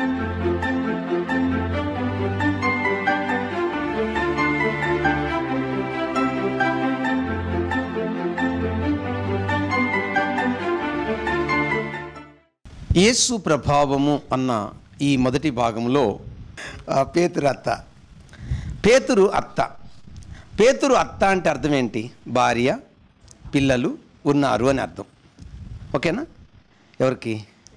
యేసు ప్రభావము అన్న ఈ మొదటి భాగంలో పేతురు అత్త అంటే అర్థం ఏంటి? భార్య పిల్లలు ఉన్నారు అని అర్థం. ఓకేనా? ఎవరికి?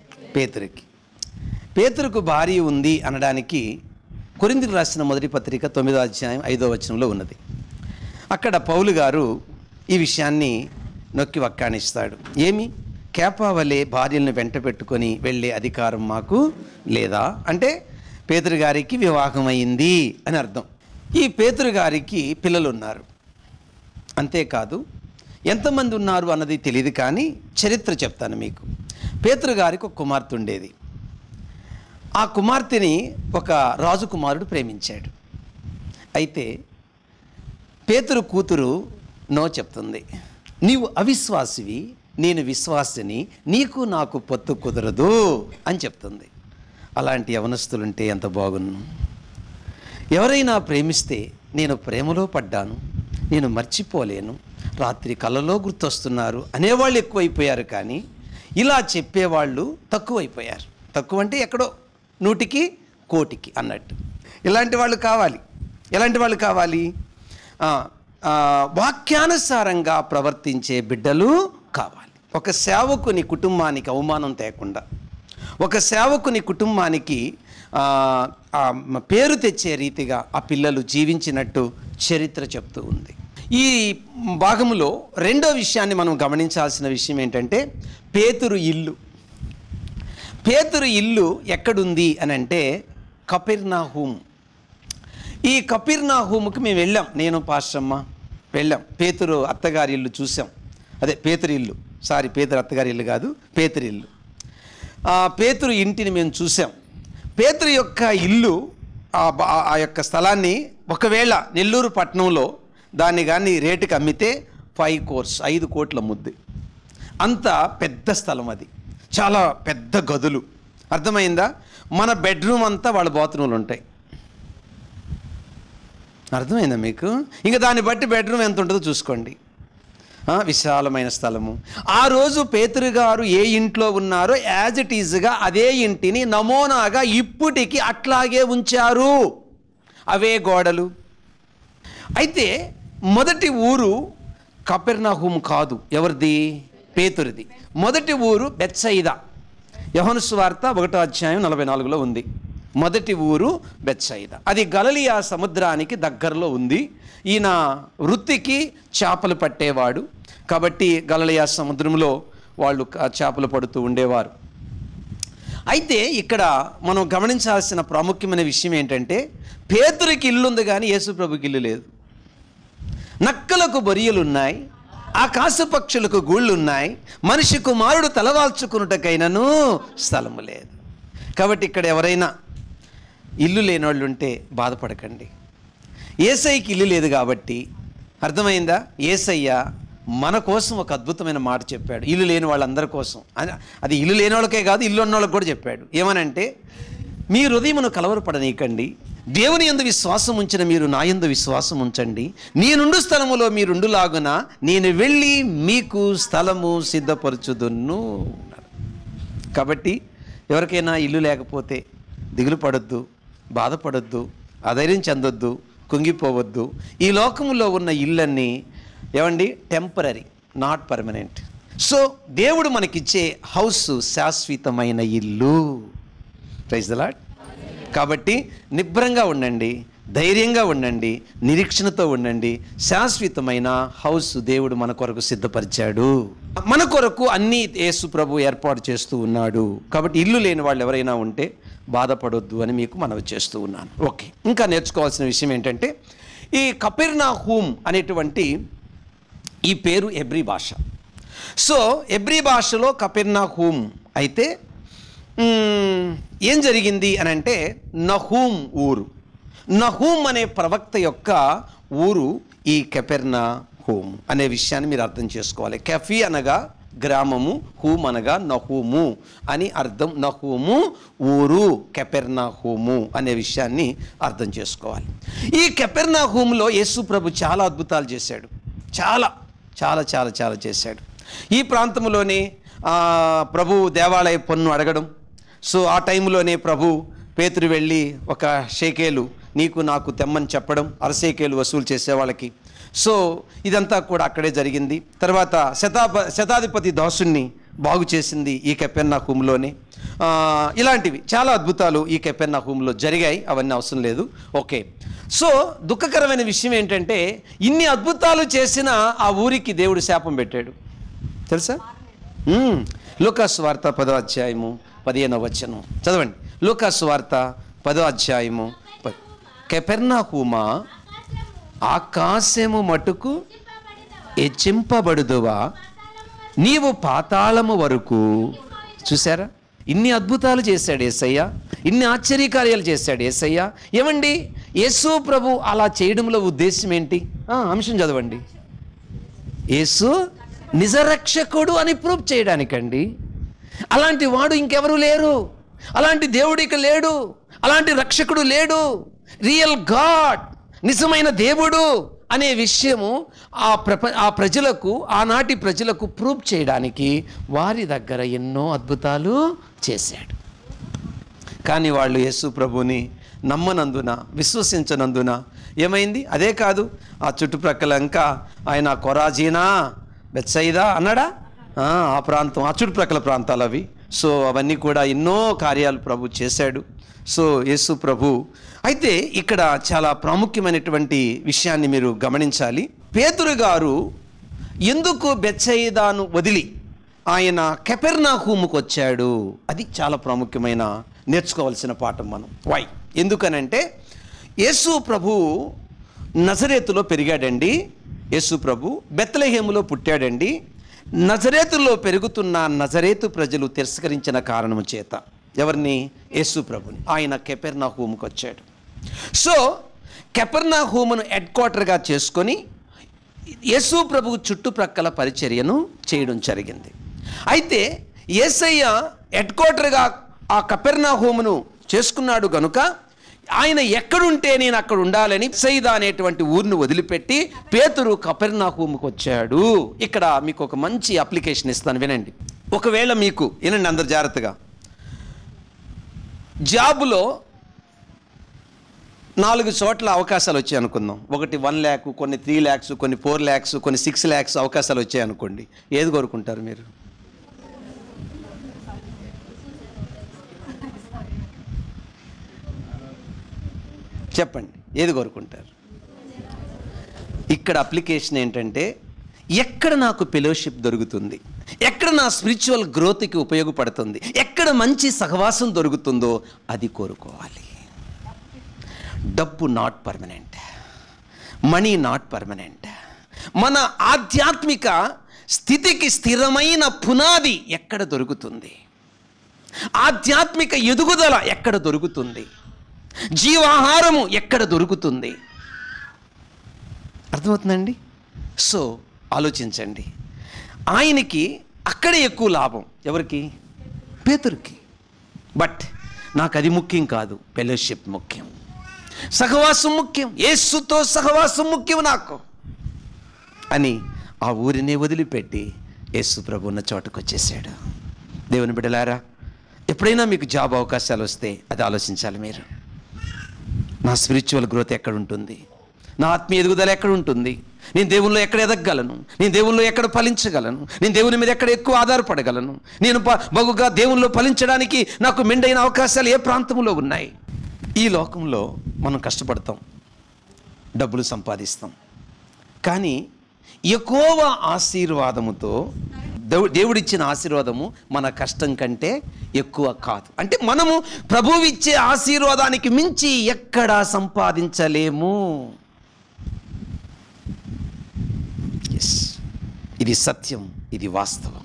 పేతురుకు భార్య ఉంది అనడానికి కొరింథీయులకు రాసిన మొదటి పత్రిక 9వ అధ్యాయం 5వ వచనంలో ఉన్నది. అక్కడ పౌలు గారు ఈ విషయాన్ని నొక్కి వక్కాణిస్తాడు. ఏమి? కేపావలే భార్యలను వెంట పెట్టుకొని వెళ్ళే అధికారం మాకు లేదా అంటే పేతురు గారికి వివాహం అయింది అని అర్థం. ఈ పేతురు గారికి పిల్లలు ఉన్నారు. అంతేకాదు ఎంతమంది ఉన్నారు అన్నది తెలియదు, కానీ చరిత్ర చెప్తాను మీకు. పేతురు గారికి ఒక కుమార్తె ఉండేది. ఆ కుమార్తెని ఒక రాజకుమారుడు ప్రేమించాడు. అయితే పేతురు కూతురు నో చెప్తుంది. నీవు అవిశ్వాసివి, నేను విశ్వాసిని, నీకు నాకు పొత్తు కుదరదు అని చెప్తుంది. అలాంటి యవనస్తులుంటే ఎంత బాగున్ను. ఎవరైనా ప్రేమిస్తే నేను ప్రేమలో పడ్డాను, నేను మర్చిపోలేను, రాత్రి కలలో గుర్తొస్తున్నారు అనేవాళ్ళు ఎక్కువైపోయారు, కానీ ఇలా చెప్పేవాళ్ళు తక్కువైపోయారు. తక్కువ అంటే ఎక్కడో 100కి 1,000,000 అన్నట్టు. ఇలాంటి వాళ్ళు కావాలి. ఎలాంటి వాళ్ళు కావాలి? వాక్యానుసారంగా ప్రవర్తించే బిడ్డలు కావాలి. ఒక సేవకుని కుటుంబానికి అవమానం తేకుండా, ఒక సేవకుని కుటుంబానికి పేరు తెచ్చే రీతిగా ఆ పిల్లలు జీవించినట్టు చరిత్ర చెప్తూ ఉంది. ఈ భాగంలో రెండో విషయాన్ని మనం గమనించాల్సిన విషయం ఏంటంటే పేతురు ఇల్లు ఎక్కడుంది అని అంటే కపెర్నహూం. ఈ కపెర్నహూముకి మేము వెళ్ళాం, నేను పాస్టమ్మ వెళ్ళాం. పేతురు అత్తగారి ఇల్లు చూసాం. అదే పేతురు ఇల్లు, పేతురు అత్తగారి ఇల్లు కాదు, పేతురు ఇల్లు. పేతురు ఇంటిని మేము చూసాం. పేతురు యొక్క ఇల్లు, ఆ యొక్క స్థలాన్ని ఒకవేళ నెల్లూరు పట్టణంలో దాన్ని కానీ రేటుకి అమ్మితే 5 కోట్ల ముద్దు. అంత పెద్ద స్థలం అది, చాలా పెద్ద గదులు. అర్థమైందా? మన బెడ్రూమ్ అంతా వాళ్ళ బాత్రూమ్లు ఉంటాయి. అర్థమైందా మీకు? ఇంకా దాన్ని బట్టి బెడ్రూమ్ ఎంత ఉంటుందో చూసుకోండి. విశాలమైన స్థలము. ఆ రోజు పేతురు గారు ఏ ఇంట్లో ఉన్నారో యాజ్ ఇట్ ఈజ్గా అదే ఇంటిని నమూనాగా ఇప్పటికి అట్లాగే ఉంచారు, అవే గోడలు. అయితే మొదటి ఊరు కపెర్నహూం కాదు, ఎవరిది? పేతురిది. మొదటి ఊరు బెత్సయిదా. యోహాను సువార్త 1వ అధ్యాయం 44లో ఉంది. మొదటి ఊరు బెత్సయిదా. అది గలిలయ సముద్రానికి దగ్గరలో ఉంది. ఈయన వృత్తికి చేపలు పట్టేవాడు కాబట్టి గలిలయ సముద్రంలో వాళ్ళు చేపలు పడుతూ ఉండేవారు. అయితే ఇక్కడ మనం గమనించాల్సిన ప్రాముఖ్యమైన విషయం ఏంటంటే పేతురికి ఇల్లు ఉంది కానీ యేసుప్రభుకి ఇల్లు లేదు. నక్కలకు బొరియలున్నాయి, ఆకాశ పక్షులకు గూళ్ళున్నాయి, మనిషి కుమారుడు తలవాల్చుకున్నటకైనను స్థలము లేదు. కాబట్టి ఇక్కడ ఎవరైనా ఇల్లు లేనివాళ్ళు ఉంటే బాధపడకండి. యేసయ్యకి ఇల్లు లేదు కాబట్టి, అర్థమైందా? యేసయ్య మన కోసం ఒక అద్భుతమైన మాట చెప్పాడు, ఇల్లు లేని వాళ్ళందరి కోసం. అది ఇల్లు లేని వాళ్ళకే కాదు, ఇల్లు ఉన్న వాళ్ళకి కూడా చెప్పాడు. ఏమనంటే, మీ హృదయమును కలవరపడనీకండి, దేవుని యందు విశ్వాసం ఉంచిన మీరు నా యందు విశ్వాసం ఉంచండి, నేనుండు స్థలములో మీరుండులాగున నేను వెళ్ళి మీకు స్థలము సిద్ధపరచుదును. కాబట్టి ఎవరికైనా ఇల్లు లేకపోతే దిగులు పడొద్దు, బాధపడొద్దు, అధైర్యం చెందొద్దు, కుంగిపోవద్దు. ఈ లోకంలో ఉన్న ఇళ్ళన్నీ ఏమండి టెంపరరీ, నాట్ పర్మనెంట్. సో దేవుడు మనకిచ్చే హౌస్ శాశ్వతమైన ఇల్లు. Praise the Lord. కాబట్టి నిబ్బరంగా ఉండండి, ధైర్యంగా ఉండండి, నిరీక్షణతో ఉండండి. శాశ్వతమైన హౌస్ దేవుడు మన కొరకు సిద్ధపరిచాడు. మన కొరకు అన్నీ యేసు ప్రభు ఏర్పాటు చేస్తూ ఉన్నాడు. కాబట్టి ఇల్లు లేని వాళ్ళు ఎవరైనా ఉంటే బాధపడొద్దు అని మీకు మనవి చేస్తూ ఉన్నాను. ఓకే, ఇంకా నేర్చుకోవాల్సిన విషయం ఏంటంటే ఈ కపెర్నహూం అనేటువంటి ఈ పేరు హెబ్రీ భాష. సో హెబ్రీ భాషలో కపెర్నహూం అయితే ఏం జరిగింది అని అంటే నహూం ఊరు. నహూం అనే ప్రవక్త యొక్క ఊరు ఈ కపెర్నహూం అనే విషయాన్ని మీరు అర్థం చేసుకోవాలి. కెఫీ అనగా గ్రామము, హూమ్ అనగా నహూము అని అర్థం. నహూము ఊరు, కెపెర్నహూము అనే విషయాన్ని అర్థం చేసుకోవాలి. ఈ కెపెర్నహూములో యేసు ప్రభు చాలా అద్భుతాలు చేశాడు. చాలా చాలా చాలా చాలా చేశాడు. ఈ ప్రాంతంలోనే ప్రభు దేవాలయ పన్ను అడగడం. సో ఆ టైంలోనే ప్రభు పేతురు వెళ్ళి ఒక షేకేలు నీకు నాకు తెమ్మని చెప్పడం, అరసేకేలు వసూలు చేసే వాళ్ళకి. సో ఇదంతా కూడా అక్కడే జరిగింది. తర్వాత శతాధిపతి దాసుని బాగు చేసింది ఈ కెపెర్నహూములోనే. ఇలాంటివి చాలా అద్భుతాలు ఈ కెపెర్నహూములో జరిగాయి. అవన్నీ అవసరం లేదు. ఓకే. సో దుఃఖకరమైన విషయం ఏంటంటే ఇన్ని అద్భుతాలు చేసిన ఆ ఊరికి దేవుడు శాపం పెట్టాడు. తెలుసా? లూకాసు వార్త 10వ అధ్యాయము 15వ వచనం చదవండి. లూకాసు వార్త 10వ అధ్యాయము. కెపెర్నహూమా, ఆకాశము మటుకు హెచ్చింపబడుదువా, నీవు పాతాళము వరకు. చూసారా? ఇన్ని అద్భుతాలు చేశాడు యేసయ్య, ఇన్ని ఆశ్చర్యకార్యాలు చేశాడు యేసయ్య. ఏమండి, యేసు ప్రభు అలా చేయడంలో ఉద్దేశం ఏంటి? అంశం చదవండి. యేసు నిజరక్షకుడు అని ప్రూవ్ చేయడానికండి. అలాంటి వాడు ఇంకెవరు లేరు, అలాంటి దేవుడికి లేడు, అలాంటి రక్షకుడు లేడు. రియల్ గాడ్, నిజమైన దేవుడు అనే విషయము ఆ ప్రజలకు, ఆనాటి ప్రజలకు ప్రూవ్ చేయడానికి వారి దగ్గర ఎన్నో అద్భుతాలు చేశాడు. కానీ వాళ్ళు యేసు ప్రభుని నమ్మనందున, విశ్వసించనందున ఏమైంది? అదే కాదు, ఆ చుట్టుప్రక్కల ఇంకా ఆయన కొరాజీనా, బెత్సయిదా అన్నాడా, ఆ ప్రాంతం, ఆ చుట్టుప్రక్కల ప్రాంతాలు అవి. సో అవన్నీ కూడా ఎన్నో కార్యాలు ప్రభు చేశాడు. సో యేసు ప్రభు అయితే ఇక్కడ చాలా ప్రాముఖ్యమైనటువంటి విషయాన్ని మీరు గమనించాలి. పేతురు గారు ఎందుకు బెత్సయిదాను వదిలి ఆయన కెపెర్నహూముకు వచ్చాడు? అది చాలా ప్రాముఖ్యమైన నేర్చుకోవాల్సిన పాఠం మనం. వై? ఎందుకనంటే యేసు ప్రభు నజరేతులో పెరిగాడండి. యేసు ప్రభు బెత్లెహేములో పుట్టాడండి. నజరేతులో పెరుగుతున్న నజరేతు ప్రజలు తిరస్కరించిన కారణము చేత ఎవరిని? యేసు ప్రభుని. ఆయన కెపెర్నహూముకు వచ్చాడు. సో కెపెర్నహూమును హెడ్ క్వార్టర్గా చేసుకొని యేసు ప్రభు చుట్టుప్రక్కల పరిచర్యను చేయడం జరిగింది. అయితే యేసయ్య హెడ్ క్వార్టర్గా ఆ కెపెర్నహూమును చేసుకున్నాడు గనుక ఆయన ఎక్కడుంటే నేను అక్కడ ఉండాలని బెత్సయిదా అనేటువంటి ఊరిని వదిలిపెట్టి పేతురు కెపెర్నహూముకు వచ్చాడు. ఇక్కడ మీకు ఒక మంచి అప్లికేషన్ ఇస్తాను, వినండి. ఒకవేళ మీకు, వినండి అందరు జాగ్రత్తగా, జాబులో 4 చోట్ల అవకాశాలు వచ్చాయి అనుకుందాం. ఒకటి 1 lakh, కొన్ని 3 lakhs, కొన్ని 4 lakhs, కొన్ని 6 lakhs అవకాశాలు వచ్చాయి అనుకోండి. ఏది కోరుకుంటారు మీరు? చెప్పండి, ఏది కోరుకుంటారు? ఇక్కడ అప్లికేషన్ ఏంటంటే ఎక్కడ నాకు ఫెలోషిప్ దొరుకుతుంది, ఎక్కడ నా స్పిరిచువల్ గ్రోత్కి ఉపయోగపడుతుంది, ఎక్కడ మంచి సహవాసం దొరుకుతుందో అది కోరుకోవాలి. డబ్బు not permanent, money not permanent. మన ఆధ్యాత్మిక స్థితికి స్థిరమైన పునాది ఎక్కడ దొరుకుతుంది, ఆధ్యాత్మిక ఎదుగుదల ఎక్కడ దొరుకుతుంది, జీవాహారము ఎక్కడ దొరుకుతుంది? అర్థమవుతుందండి? సో ఆలోచించండి. ఆయనకి అక్కడే ఎక్కువ లాభం. ఎవరికి? పేతురుకి. బట్ నాకు అది ముఖ్యం కాదు, ఫెలోషిప్ ముఖ్యం, సహవాసం ముఖ్యం, యేసుతో సహవాసం ముఖ్యం నాకు అని ఆ ఊరినే వదిలిపెట్టి యేసు ప్రభు ఉన్న చోటుకు వచ్చేసాడు. దేవుని బిడ్డలారా, ఎప్పుడైనా మీకు జాబ్ అవకాశాలు వస్తే అది ఆలోచించాలి మీరు. నా స్పిరిచువల్ గ్రోత్ ఎక్కడ ఉంటుంది, నా ఆత్మీయ ఎదుగుదల ఎక్కడ ఉంటుంది, నేను దేవునిలో ఎక్కడ ఎదగగలను, నేను దేవునిలో ఎక్కడ ఫలించగలను, నేను దేవుని మీద ఎక్కడ ఎక్కువ ఆధారపడగలను, నేను బహుగా దేవునిలో ఫలించడానికి నాకు మెండైన అవకాశాలు ఏ ప్రాంతంలో ఉన్నాయి? ఈ లోకంలో మనం కష్టపడతాం, డబ్బులు సంపాదిస్తాం, కానీ యెహోవా ఆశీర్వాదముతో, దేవుడిచ్చిన ఆశీర్వాదము మన కష్టం కంటే ఎక్కువ కాదు. అంటే మనము ప్రభువు ఇచ్చే ఆశీర్వాదానికి మించి ఎక్కడా సంపాదించలేము. ఇది సత్యం, ఇది వాస్తవం.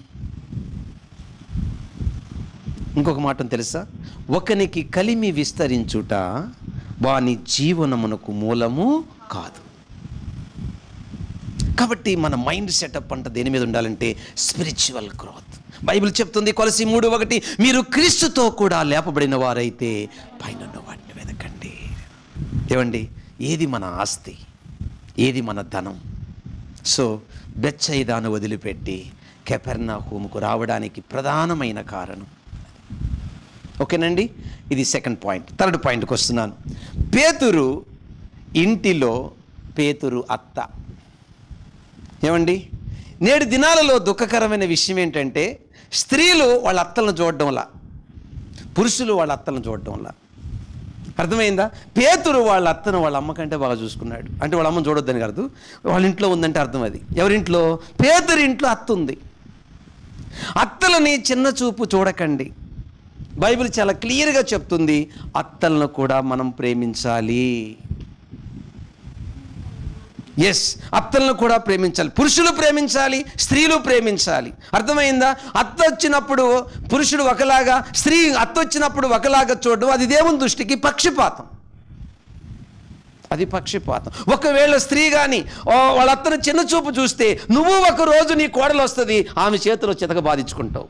ఇంకొక మాట తెలుసా? ఒకనికి కలిమి విస్తరించుట వాని జీవనమునకు మూలము కాదు. కాబట్టి మన మైండ్ సెటప్ అంట దేని మీద ఉండాలంటే స్పిరిచువల్ గ్రోత్. బైబిల్ చెప్తుంది కొలసి 3:1, మీరు క్రీస్తుతో కూడా లేపబడిన వారైతే పైనున్న వాటిని వెతకండి. ఏమండి, ఏది మన ఆస్తి, ఏది మన ధనం? సో బెత్సయిదాను వదిలిపెట్టి కపెర్నహూముకు రావడానికి ప్రధానమైన కారణం. ఓకేనండి, ఇది సెకండ్ పాయింట్. థర్డ్ పాయింట్కి వస్తున్నాను. పేతురు ఇంటిలో పేతురు అత్త. ఏమండి, నేటి దినాలలో దుఃఖకరమైన విషయం ఏంటంటే స్త్రీలు వాళ్ళ అత్తలను చూడడంలా, పురుషులు వాళ్ళ అత్తలను చూడడంలా. అర్థమైందా? పేతురు వాళ్ళ అత్తను వాళ్ళ అమ్మ కంటే బాగా చూసుకున్నాడు. అంటే వాళ్ళ అమ్మను చూడొద్దని కాదు, వాళ్ళ ఇంట్లో ఉందంటే అర్థం అది. ఎవరింట్లో? పేతురు ఇంట్లో అత్త ఉంది. అత్తలని చిన్న చూపు చూడకండి. బైబిల్ చాలా క్లియర్గా చెప్తుంది, అత్తలను కూడా మనం ప్రేమించాలి. ఎస్, అత్తలను కూడా ప్రేమించాలి. పురుషులు ప్రేమించాలి, స్త్రీలు ప్రేమించాలి. అర్థమైందా? అత్త వచ్చినప్పుడు పురుషుడు ఒకలాగా, స్త్రీ అత్త వచ్చినప్పుడు ఒకలాగా చూడడం, అది దేవుని దృష్టికి పక్షపాతం. అది పక్షపాతం. ఒకవేళ స్త్రీ కానీ వాళ్ళ అత్తను చిన్న చూపు చూస్తే నువ్వు ఒక రోజు నీ కోడలు వస్తుంది, ఆమె చేతిలో చితక బాధించుకుంటావు.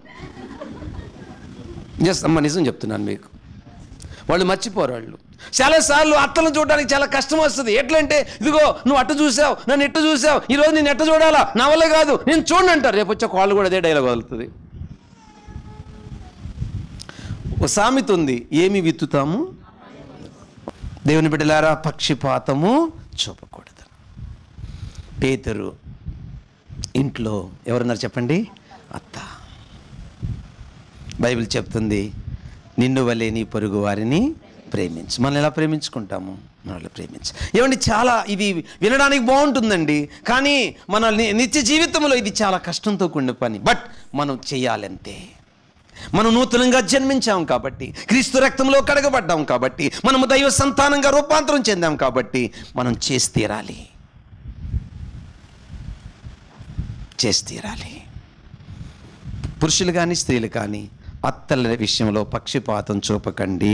ఎస్ అమ్మ, నిజం చెప్తున్నాను మీకు. వాళ్ళు మర్చిపోరు. వాళ్ళు చాలాసార్లు అత్తలను చూడడానికి చాలా కష్టం వస్తుంది. ఎట్లంటే, ఇదిగో నువ్వు అట్ట చూసావు, నన్ను ఎట్ట చూసావు, ఈరోజు నేను ఎట్ట చూడాలా, నా వల్ల కాదు, నేను చూడండి అంటారు. రేపు వచ్చే వాళ్ళు కూడా అదే డైలాగ్ వదులుతుంది. ఓ సామెత ఉంది, ఏమి విత్తుతాము. దేవుని బిడ్డలారా, పక్షపాతము చూపకూడదు. పేతురు ఇంట్లో ఎవరున్నారు చెప్పండి? అత్త. బైబిల్ చెప్తుంది, నిన్ను వలే నీ పొరుగు వారిని ప్రేమించు. మనం ఎలా ప్రేమించుకుంటాము? మనల్ని ప్రేమించు. ఏమండి, చాలా ఇది వినడానికి బాగుంటుందండి, కానీ మన నిత్య జీవితంలో ఇది చాలా కష్టంతో కూడిన పని. బట్ మనం చేయాలంతే. మనం నూతనంగా జన్మించాం కాబట్టి, క్రీస్తు రక్తంలో కడగబడ్డాం కాబట్టి, మనము దైవ సంతానంగా రూపాంతరం చెందాం కాబట్టి మనం చేసి తీరాలి. పురుషులు కానీ స్త్రీలు కానీ అత్తల విషయంలో పక్షపాతం చూపకండి.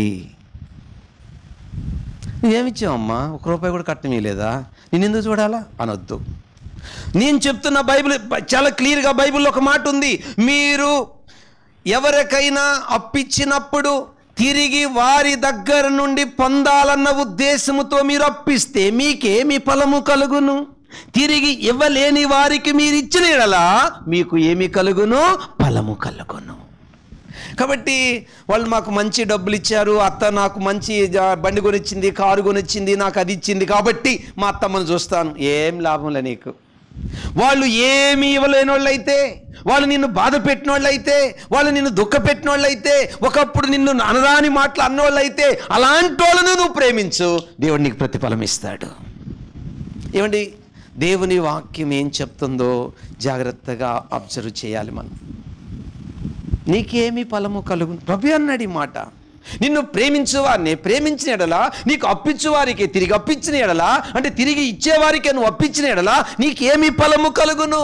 నువ్వేమిచ్చావమ్మా, ₹1 కూడా కట్టమే లేదా, నేను ఎందుకు చూడాలా అనొద్దు. నేను చెప్తున్న బైబిల్ చాలా క్లియర్గా, బైబిల్లో ఒక మాట ఉంది, మీరు ఎవరికైనా అప్పిచ్చినప్పుడు తిరిగి వారి దగ్గర నుండి పొందాలన్న ఉద్దేశముతో మీరు అప్పిస్తే మీకేమి ఫలము కలుగును? తిరిగి ఇవ్వలేని వారికి మీరు ఇచ్చిన యెడల మీకు ఏమి కలుగును? ఫలము కలుగును. కాబట్టి వాళ్ళు మాకు మంచి డబ్బులు ఇచ్చారు, అత్త నాకు మంచి బండి కొనిచ్చింది, కారు కొనిచ్చింది, నాకు అది ఇచ్చింది కాబట్టి మా అత్తమ్మను చూస్తాను. ఏం లాభంలే నీకు. వాళ్ళు ఏమి ఇవ్వలేని వాళ్ళైతే, వాళ్ళు నిన్ను బాధ పెట్టిన వాళ్ళైతే, వాళ్ళు నిన్ను దుఃఖ పెట్టిన వాళ్ళైతే, ఒకప్పుడు నిన్ను అనరాని మాటలు అన్నోళ్ళైతే, అలాంటి వాళ్ళను నువ్వు ప్రేమించు, దేవుడు నీకు ప్రతిఫలం ఇస్తాడు. ఏమండి, దేవుని వాక్యం ఏం చెప్తుందో జాగ్రత్తగా అబ్జర్వ్ చేయాలి మనం. నీకేమి ఫలము కలుగును? ప్రభు అన్నాడు ఈ మాట. నిన్ను ప్రేమించువారిని ప్రేమించిన ఎడలా, నీకు అప్పించువారికి తిరిగి అప్పించిన ఎడలా, అంటే తిరిగి ఇచ్చేవారికి నువ్వు అప్పించిన ఎడలా నీకేమి ఫలము కలుగును?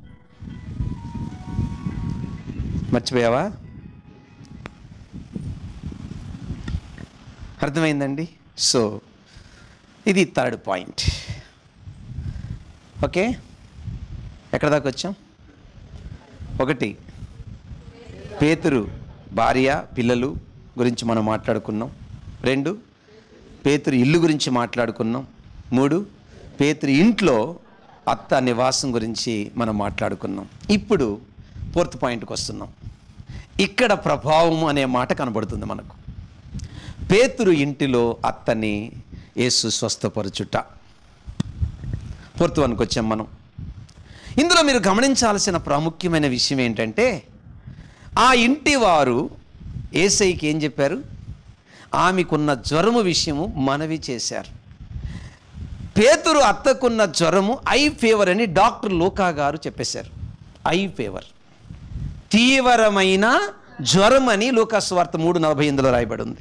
మర్చిపోయావా? అర్థమైందండి? సో ఇది థర్డ్ పాయింట్. ఓకే, ఎక్కడ దాకా వచ్చాం? 1, పేతురు భార్య పిల్లలు గురించి మనం మాట్లాడుకున్నాం. 2, పేతురు ఇల్లు గురించి మాట్లాడుకున్నాం. 3, పేతురు ఇంట్లో అత్త నివాసం గురించి మనం మాట్లాడుకున్నాం. ఇప్పుడు 4th పాయింట్కి వస్తున్నాం. ఇక్కడ ప్రభావం అనే మాట కనబడుతుంది మనకు. పేతురు ఇంటిలో అత్తని యేసు స్వస్థపరచుట. 4th వన్కి వచ్చాం మనం. ఇందులో మీరు గమనించాల్సిన ప్రాముఖ్యమైన విషయం ఏంటంటే, ఆ ఇంటి వారు యేసయ్యకి ఏం చెప్పారు? ఆమెకున్న జ్వరము విషయము మనవి చేశారు. పేతురు అత్తకున్న జ్వరము ఐ ఫీవర్ అని డాక్టర్ లూకా గారు చెప్పేశారు. ఐ ఫీవర్, తీవ్రమైన జ్వరం అని లూకా సువార్త 3:48 రాయబడి ఉంది.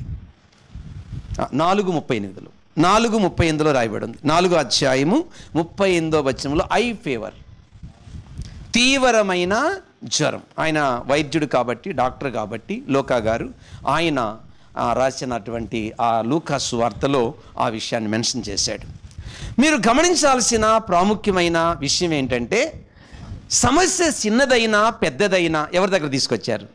4:38 4:38 రాయబడి ఉంది. 4వ అధ్యాయము 38వ వచనంలో ఐ ఫీవర్, తీవ్రమైన జ్వరం. ఆయన వైద్యుడు కాబట్టి, డాక్టర్ కాబట్టి లూకా గారు ఆయన రాసినటువంటి ఆ లూకా సువార్తలో ఆ విషయాన్ని మెన్షన్ చేశాడు. మీరు గమనించాల్సిన ప్రాముఖ్యమైన విషయం ఏంటంటే, సమస్య చిన్నదైనా పెద్దదైనా ఎవరి దగ్గర తీసుకొచ్చారు?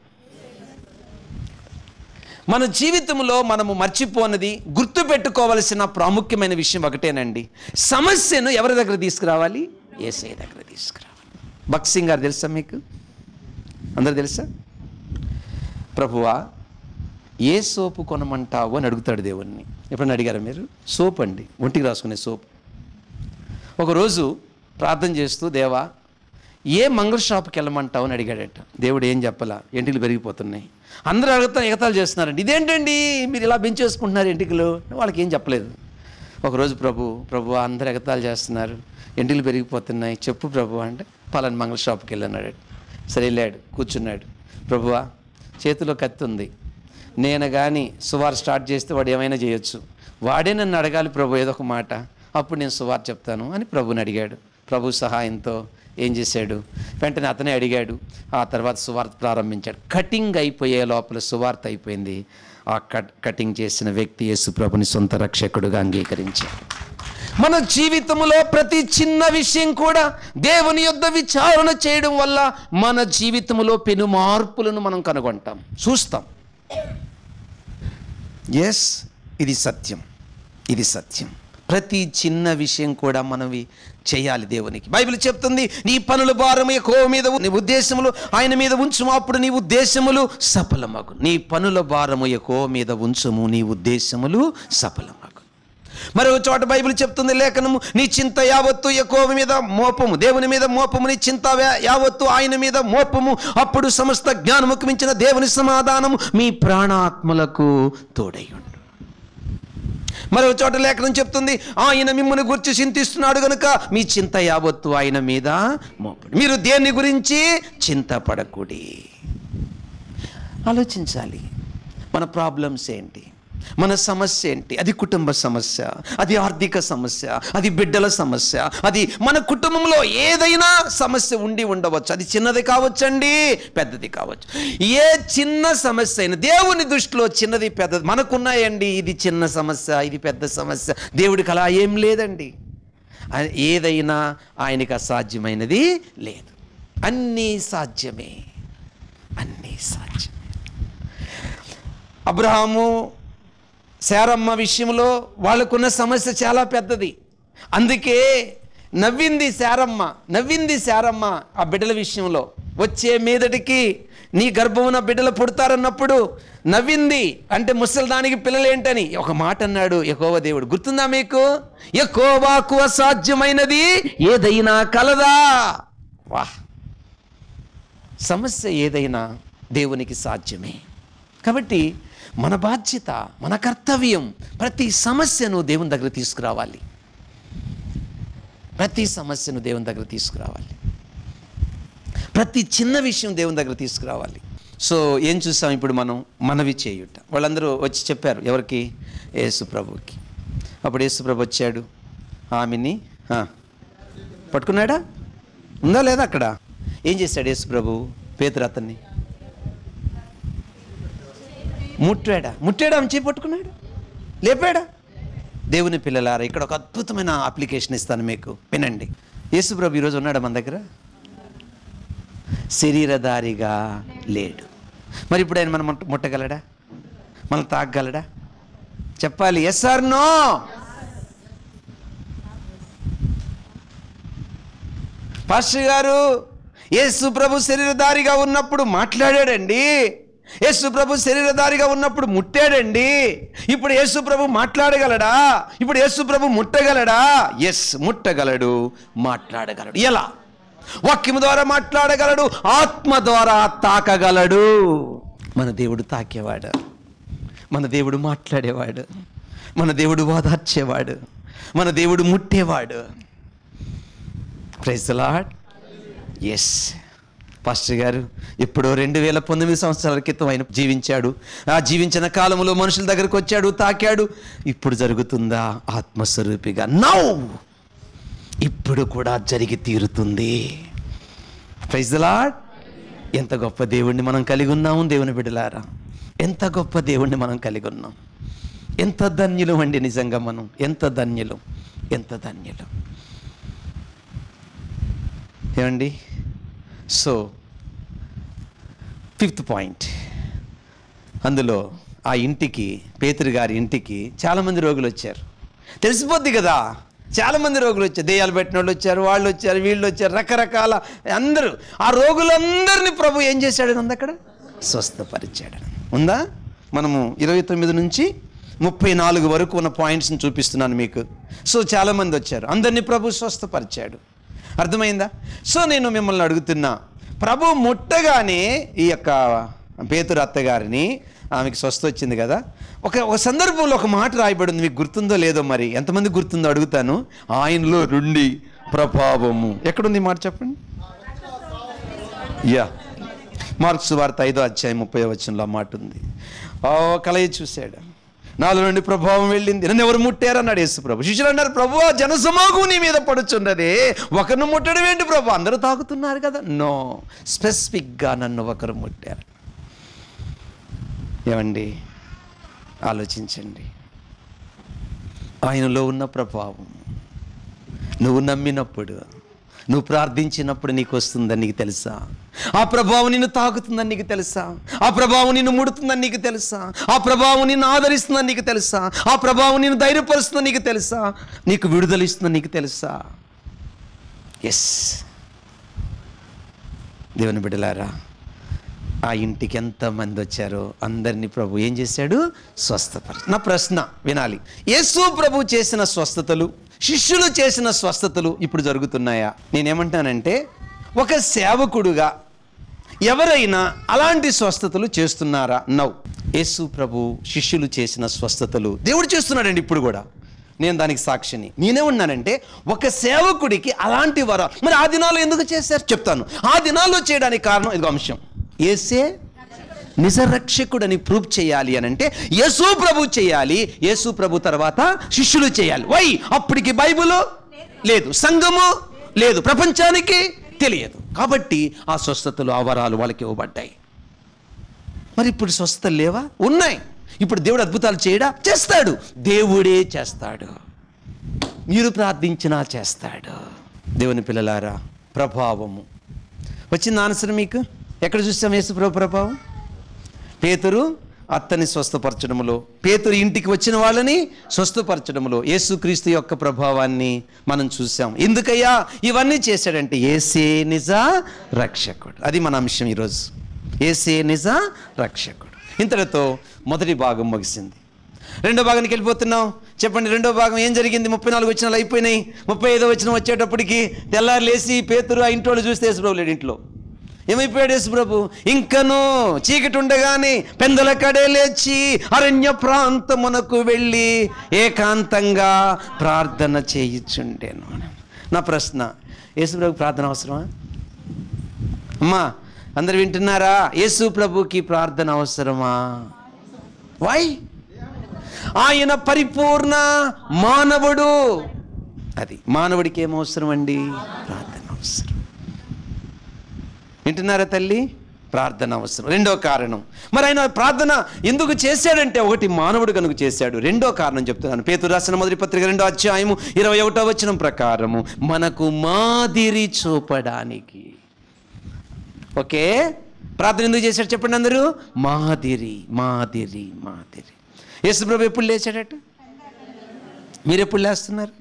మన జీవితంలో మనము మర్చిపోన్నది, గుర్తుపెట్టుకోవలసిన ప్రాముఖ్యమైన విషయం ఒకటేనండి. సమస్యను ఎవరి దగ్గర తీసుకురావాలి? యేసయ్య దగ్గర తీసుకురావాలి. భక్త్ సింగ్ గారు తెలుసా మీకు? అందరూ తెలుసా? ప్రభువా ఏ సోపు కొనమంటావు అని అడుగుతాడు దేవుణ్ణి. ఎప్పుడన్నా అడిగారా మీరు? సోప్ అండి, ఒంటికి రాసుకునే సోప్. ఒకరోజు ప్రార్థన చేస్తూ, దేవా ఏ మంగళ షాప్కి వెళ్ళమంటావు అని అడిగాడట. దేవుడు ఏం చెప్పలా, ఎంటికలు పెరిగిపోతున్నాయి. అందరూ ఎగతాలు చేస్తున్నారండి. ఇదేంటండి మీరు ఇలా పెంచేసుకుంటున్నారు ఎంటికలు? వాళ్ళకి ఏం చెప్పలేదు. ఒకరోజు ప్రభు అందరూ ఎగతాలు చేస్తున్నారు, ఎంటికలు పెరిగిపోతున్నాయి, చెప్పు ప్రభు అంటే, పలానా మంగళ షాప్కి వెళ్ళన్నాడు. సరే వెళ్ళాడు, కూర్చున్నాడు. ప్రభువా చేతిలో కత్తి ఉంది, నేను కానీ సువార్ స్టార్ట్ చేస్తే వాడు ఏమైనా చేయొచ్చు, వాడే నన్ను అడగాలి ప్రభు ఏదో ఒక మాట, అప్పుడు నేను సువార్ చెప్తాను అని ప్రభుని అడిగాడు. ప్రభు సహాయంతో ఏం చేశాడు, వెంటనే అతనే అడిగాడు. ఆ తర్వాత సువార్త ప్రారంభించాడు. కటింగ్ అయిపోయే లోపల సువార్త అయిపోయింది. ఆ కటింగ్ చేసిన వ్యక్తి యేసు ప్రభుని సొంత రక్షకుడుగా అంగీకరించాడు. మన జీవితంలో ప్రతి చిన్న విషయం కూడా దేవుని యొద్ద విచారణ చేయడం వల్ల మన జీవితంలో పెను మార్పులను మనం కనుగొంటాం, చూస్తాం. ఎస్, ఇది సత్యం, ఇది సత్యం. ప్రతి చిన్న విషయం కూడా మనవి చేయాలి దేవునికి. బైబిల్ చెప్తుంది, నీ పనుల భారము యెహోవా మీద నీ ఉద్దేశములు ఆయన మీద ఉంచుము, అప్పుడు నీ ఉద్దేశములు సఫలమగు. నీ పనుల భారము యెహోవా మీద ఉంచుము, నీ ఉద్దేశములు సఫలమగు. మరో చోట బైబిల్ చెప్తుంది, లేఖనము, నీ చింత యావత్తు యెహోవా మీద మోపము, దేవుని మీద మోపము, నీ చింత యావత్తు ఆయన మీద మోపము, అప్పుడు సమస్త జ్ఞానముకు మించిన దేవుని సమాధానము మీ ప్రాణాత్మలకు తోడయ్యుండు. మరో చోట లేఖనం చెప్తుంది, ఆయన మిమ్మల్ని గురించి చింతిస్తున్నాడు కనుక మీ చింత యావత్తు ఆయన మీద మోపడు. మీరు దేని గురించి చింతపడకూడి. ఆలోచించాలి, మన ప్రాబ్లమ్స్ ఏంటి, మన సమస్య ఏంటి. అది కుటుంబ సమస్య, అది ఆర్థిక సమస్య, అది బిడ్డల సమస్య, అది మన కుటుంబంలో ఏదైనా సమస్య ఉండి ఉండవచ్చు. అది చిన్నది కావచ్చండి, పెద్దది కావచ్చు. ఏ చిన్న సమస్య అయినా దేవుని దృష్టిలో చిన్నది పెద్దది మనకున్నాయండి. ఇది చిన్న సమస్య, ఇది పెద్ద సమస్య. దేవుడికి అలా ఏం లేదండి. ఏదైనా ఆయనకి అసాధ్యమైనది లేదు. అన్నీ సాధ్యమే, అన్నీ సాధ్యమే. అబ్రహాము శారమ్మ విషయంలో వాళ్ళకున్న సమస్య చాలా పెద్దది. అందుకే నవ్వింది శారమ్మ ఆ బిడ్డల విషయంలో. వచ్చే మీదటికి నీ గర్భమున బిడ్డలు పుడతారన్నప్పుడు నవ్వింది. అంటే ముసలిదానికి పిల్లలేంటని ఒక మాట అన్నాడు యెహోవా దేవుడు. గుర్తుందా మీకు? యెహోవాకు అసాధ్యమైనది ఏదైనా కలదా? వాహ్! సమస్య ఏదైనా దేవునికి సాధ్యమే. కాబట్టి మన బాధ్యత, మన కర్తవ్యం ప్రతి సమస్యను దేవుని దగ్గర తీసుకురావాలి. ప్రతి సమస్యను దేవుని దగ్గర తీసుకురావాలి. ప్రతి చిన్న విషయం దేవుని దగ్గర తీసుకురావాలి. సో ఏం చూసాం ఇప్పుడు మనం? మనవి చేయుట. వాళ్ళందరూ వచ్చి చెప్పారు ఎవరికి? యేసు ప్రభువుకి. అప్పుడు యేసు ప్రభు వచ్చాడు, ఆమెని పట్టుకున్నాడా? ఉందా లేదా అక్కడ? ఏం చేశాడు యేసు ప్రభు? పేతురు అతన్ని ముట్టాడా ఆమె చేయి పట్టుకున్నాడు, లేపాడా? దేవుని పిల్లలారా, ఇక్కడ ఒక అద్భుతమైన అప్లికేషన్ ఇస్తాను మీకు, వినండి. యేసు ప్రభు ఈరోజు ఉన్నాడా మన దగ్గర? శరీరధారిగా లేడు. మరి ఇప్పుడు ఆయన మనం ముట్టగలడా? మనం తాగలడా? చెప్పాలి, ఎస్ ఆర్ నో? పాస్టర్ గారు, యేసు ప్రభు శరీరధారిగా ఉన్నప్పుడు మాట్లాడాడండి, యేసు ప్రభు శరీరధారిగా ఉన్నప్పుడు ముట్టాడండి. ఇప్పుడు యేసు ప్రభు మాట్లాడగలడా? ఇప్పుడు యేసు ప్రభు ముట్టగలడా? ఎస్, ముట్టగలడు, మాట్లాడగలడు. ఎలా? వాక్యము ద్వారా మాట్లాడగలడు, ఆత్మ ద్వారా తాకగలడు. మన దేవుడు తాకేవాడు, మన దేవుడు మాట్లాడేవాడు, మన దేవుడు ఓదార్చేవాడు, మన దేవుడు ముట్టేవాడు. Praise the Lord. Yes, pastor గారు ఎప్పుడో 2019 సంవత్సరాల క్రితం ఆయన జీవించాడు. ఆ జీవించిన కాలంలో మనుషుల దగ్గరకు వచ్చాడు, తాకాడు. ఇప్పుడు జరుగుతుందా? ఆత్మస్వరూపిగా నౌ, ఇప్పుడు కూడా జరిగి తీరుతుంది. Praise the Lord. ఎంత గొప్ప దేవుణ్ణి మనం కలిగి ఉన్నాము దేవుని బిడ్డలారా, ఎంత గొప్ప దేవుణ్ణి మనం కలిగి ఉన్నాం. ఎంత ధన్యులు అండి, నిజంగా మనం ఎంత ధన్యులు. ఎంత ధన్యులు. ఏమండి? సో 5th పాయింట్, అందులో ఆ ఇంటికి, పేతురు గారి ఇంటికి చాలామంది రోగులు వచ్చారు. తెలిసిపోద్ది కదా, చాలామంది రోగులు వచ్చారు. దెయ్యాలు పెట్టిన వాళ్ళు వచ్చారు, వాళ్ళు వచ్చారు, వీళ్ళు వచ్చారు, రకరకాల అందరూ. ఆ రోగులందరినీ ప్రభు ఏం చేశాడని ఉంది అక్కడ? స్వస్థపరిచాడు. ఉందా? మనము 29 నుంచి 34 వరకు ఉన్న పాయింట్స్ని చూపిస్తున్నాను మీకు. సో చాలామంది వచ్చారు, అందరినీ ప్రభు స్వస్థపరిచాడు. అర్థమైందా? సో నేను మిమ్మల్ని అడుగుతున్నా, ప్రభు ముట్టగానే ఈ యొక్క పేతురు అత్తగారిని, ఆమెకి స్వస్థ వచ్చింది కదా, ఒక సందర్భంలో ఒక మాట రాయబడింది, మీకు గుర్తుందో లేదో, మరి ఎంతమంది గుర్తుందో అడుగుతాను. ఆయనలో నుండి ప్రభావము. ఎక్కడుంది మాట చెప్పండి? మార్కు సువార్త 5వ అధ్యాయం 30వ వచనంలో ఆ మాట ఉంది. కలయి చూశాడు, నాలో నుండి ప్రభావం వెళ్ళింది, నన్ను ఎవరు ముట్టారన్నాడు యేసు ప్రభు. శిష్యులు అన్నారు, ప్రభు జనసమాగం నీ మీద పడుచున్నదే, ఒకరిని ముట్టడం ఏంటి ప్రభు, అందరూ తాగుతున్నారు కదా. నో, స్పెసిఫిక్గా నన్ను ఒకరు ముట్టారు. ఏమండి? ఆలోచించండి. ఆయనలో ఉన్న ప్రభావం నువ్వు నమ్మినప్పుడు, నువ్వు ప్రార్థించినప్పుడు నీకు వస్తుందని నీకు తెలుసా? ఆ ప్రభావం నిన్ను తాకుతుందని నీకు తెలుసా? ఆ ప్రభావం నిన్ను ముడుతుందని నీకు తెలుసా? ఆ ప్రభావం నిన్ను ఆదరిస్తుందని నీకు తెలుసా? ఆ ప్రభావం నిన్ను ధైర్యపరుస్తుందని నీకు తెలుసా? నీకు విడుదల ఇస్తుందని నీకు తెలుసా? ఎస్, దేవుని బిడ్డలారా, ఆ ఇంటికి ఎంతమంది వచ్చారో అందరినీ ప్రభు ఏం చేశాడు? స్వస్థపరిచాడు. నా ప్రశ్న వినాలి. యేసు ప్రభు చేసిన స్వస్థతలు, శిష్యులు చేసిన స్వస్థతలు ఇప్పుడు జరుగుతున్నాయా? నేనేమంటానంటే, ఒక సేవకుడుగా ఎవరైనా అలాంటి స్వస్థతలు చేస్తున్నారా? నౌ. యేసు ప్రభు శిష్యులు చేసిన స్వస్థతలు దేవుడు చేస్తున్నాడండి ఇప్పుడు కూడా. నేను దానికి సాక్షిని. నేనేమన్నానంటే, ఒక సేవకుడికి అలాంటి వరాలు మరి ఆ దినాల్లో ఎందుకు చేశారు చెప్తాను. ఆ దినాల్లో చేయడానికి కారణం ఇదిగో అంశం, యేసే నిజరక్షకుడని ప్రూవ్ చేయాలి అని అంటే యేసు ప్రభు చేయాలి, యేసు ప్రభు తర్వాత శిష్యులు చేయాలి. వై? అప్పటికి బైబిల్ లేదు, సంఘము లేదు, ప్రపంచానికి తెలియదు. కాబట్టి ఆ స్వస్థతలు, ఆ వరాలు వాళ్ళకి ఇవ్వబడ్డాయి. మరి ఇప్పుడు స్వస్థతలు లేవా? ఉన్నాయి. ఇప్పుడు దేవుడు అద్భుతాలు చేయడా? చేస్తాడు. దేవుడే చేస్తాడు, మీరు ప్రార్థించినా చేస్తాడు. దేవుని పిల్లలారా, ప్రభావము వచ్చింది. ఆన్సర్ మీకు ఎక్కడ చూస్తాం? యేసు ప్రభు ప్రభావం. పేతురు అత్తని స్వస్థపరచడంలో, పేతురు ఇంటికి వచ్చిన వాళ్ళని స్వస్థపరచడంలో యేసుక్రీస్తు యొక్క ప్రభావాన్ని మనం చూసాం. ఎందుకయ్యా ఇవన్నీ చేశాడంటే, యేసే నిజ రక్షకుడు. అది మన అంశం ఈరోజు. యేసే నిజ రక్షకుడు. ఇంతటితో మొదటి భాగం ముగిసింది. రెండో భాగానికి వెళ్ళిపోతున్నాం. చెప్పండి, రెండో భాగం ఏం జరిగింది? 34 వచనాలు అయిపోయినాయి. 35వ వచనం వచ్చేటప్పటికి తెల్లారు లేచి పేతురు ఆ ఇంట్లో చూస్తే యేసు ప్రభు లేడు ఇంట్లో. ఏమైపోయాడు యేసు ప్రభు? ఇంకను చీకటి ఉండగానే పెందల కడే లేచి అరణ్య ప్రాంతమునకు వెళ్ళి ఏకాంతంగా ప్రార్థన చేయుచుండెను. నా ప్రశ్న, యేసు ప్రభు ప్రార్థన అవసరమా? అమ్మా అందరు వింటున్నారా? యేసు ప్రభుకి ప్రార్థన అవసరమా? వై? ఆయన పరిపూర్ణ మానవుడు. అది మానవుడికి ఏమవసరం అండి? ప్రార్థన అవసరం. వింటున్నారా తల్లి? ప్రార్థన అవసరం. రెండో కారణం, మరి ఆయన ప్రార్థన ఎందుకు చేశాడంటే, ఒకటి మానవుడు కనుక చేశాడు. రెండో కారణం చెప్తున్నాను. పేతురు రాసిన మొదటి పత్రిక 2వ అధ్యాయము 21వ వచనం ప్రకారము మనకు మాదిరి చూపడానికి. ఓకే, ప్రార్థన ఎందుకు చేశాడు చెప్పండి అందరూ? మాదిరి, మాదిరి, మాదిరి. యేసు ప్రభు ఎప్పుడు లేచాడట? మీరు ఎప్పుడు లేస్తున్నారు?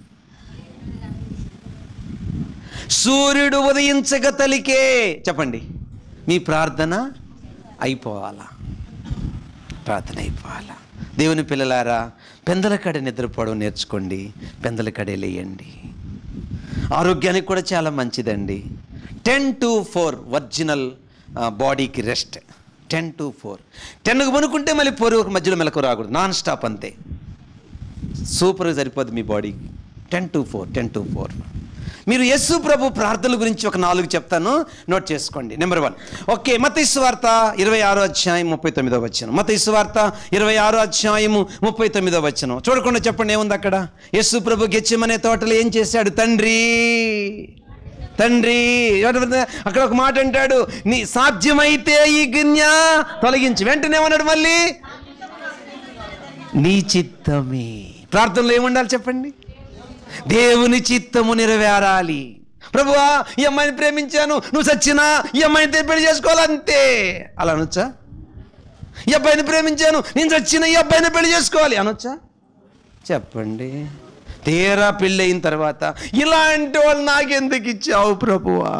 సూర్యుడు ఉదయించక తలికే చెప్పండి, మీ ప్రార్థన అయిపోవాలా? ప్రార్థన అయిపోవాలా? దేవుని పిల్లలారా, పెందల కడే నిద్రపోవడం నేర్చుకోండి, పెందల కడే లేయండి. ఆరోగ్యానికి కూడా చాలా మంచిదండి. 10 to 4 ఒరిజినల్ బాడీకి రెస్ట్. 10 to 4. 10కు పనుకుంటే మళ్ళీ 4 మధ్యలో మెలకు రాకూడదు, నాన్ స్టాప్ అంతే. సూపర్గా సరిపోద్ది మీ బాడీకి. 10 to 4, 10 to 4. మీరు యేసు ప్రభు ప్రార్థనల గురించి ఒక 4 చెప్తాను, నోట్ చేసుకోండి. నెంబర్ 1, ఓకే, మత్తయి సువార్త 26వ అధ్యాయం 39వ వచనం. మత్తయి సువార్త 26వ అధ్యాయం 39వ వచనం. చూడకుండా చెప్పండి ఏముంది అక్కడ? యేసు ప్రభు గెత్సేమనే తోటలో ఏం చేశాడు? తండ్రి, తండ్రి. అక్కడ ఒక మాట అంటాడు, నీ సాధ్యమైతే ఈ గిన్నె తొలగించి. వెంటనే ఏమన్నాడు మళ్ళీ? నీ చిత్తమే. ప్రార్థనలో ఏముండాలి చెప్పండి? దేవుని చిత్తము నెరవేరాలి. ప్రభువా ఈ అమ్మాయిని ప్రేమించాను, నువ్వు చచ్చినా ఈ అమ్మాయిని పెళ్లి చేసుకోవాలంతే అలా అనొచ్చా? ఈ అబ్బాయిని ప్రేమించాను, నేను చచ్చిన ఈ అబ్బాయిని పెళ్లి చేసుకోవాలి అనొచ్చా? చెప్పండి. తీరా పెళ్ళి అయిన తర్వాత ఇలాంటి వాళ్ళు నాకెందుకు ఇచ్చావు ప్రభువా?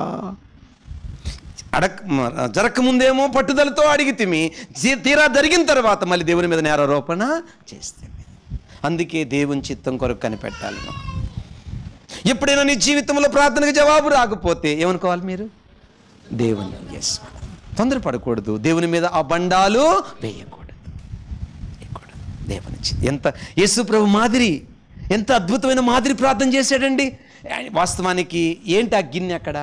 జరగకముందేమో పట్టుదలతో అడిగితిమి, తీరా జరిగిన తర్వాత మళ్ళీ దేవుని మీద నేరారోపణ చేస్తే. అందుకే దేవుని చిత్తం కొరకు కనిపెట్టాలి. ఎప్పుడైనా నీ జీవితంలో ప్రార్థనకు జవాబు రాకపోతే ఏమనుకోవాలి మీరు? దేవుని తొందరపడకూడదు, దేవుని మీద ఆ బండాలు వేయకూడదు. దేవుని ఎంత యేసు ప్రభు మాదిరి, ఎంత అద్భుతమైన మాదిరి ప్రార్థన చేశాడండి. వాస్తవానికి ఏంటి ఆ గిన్నె అక్కడ?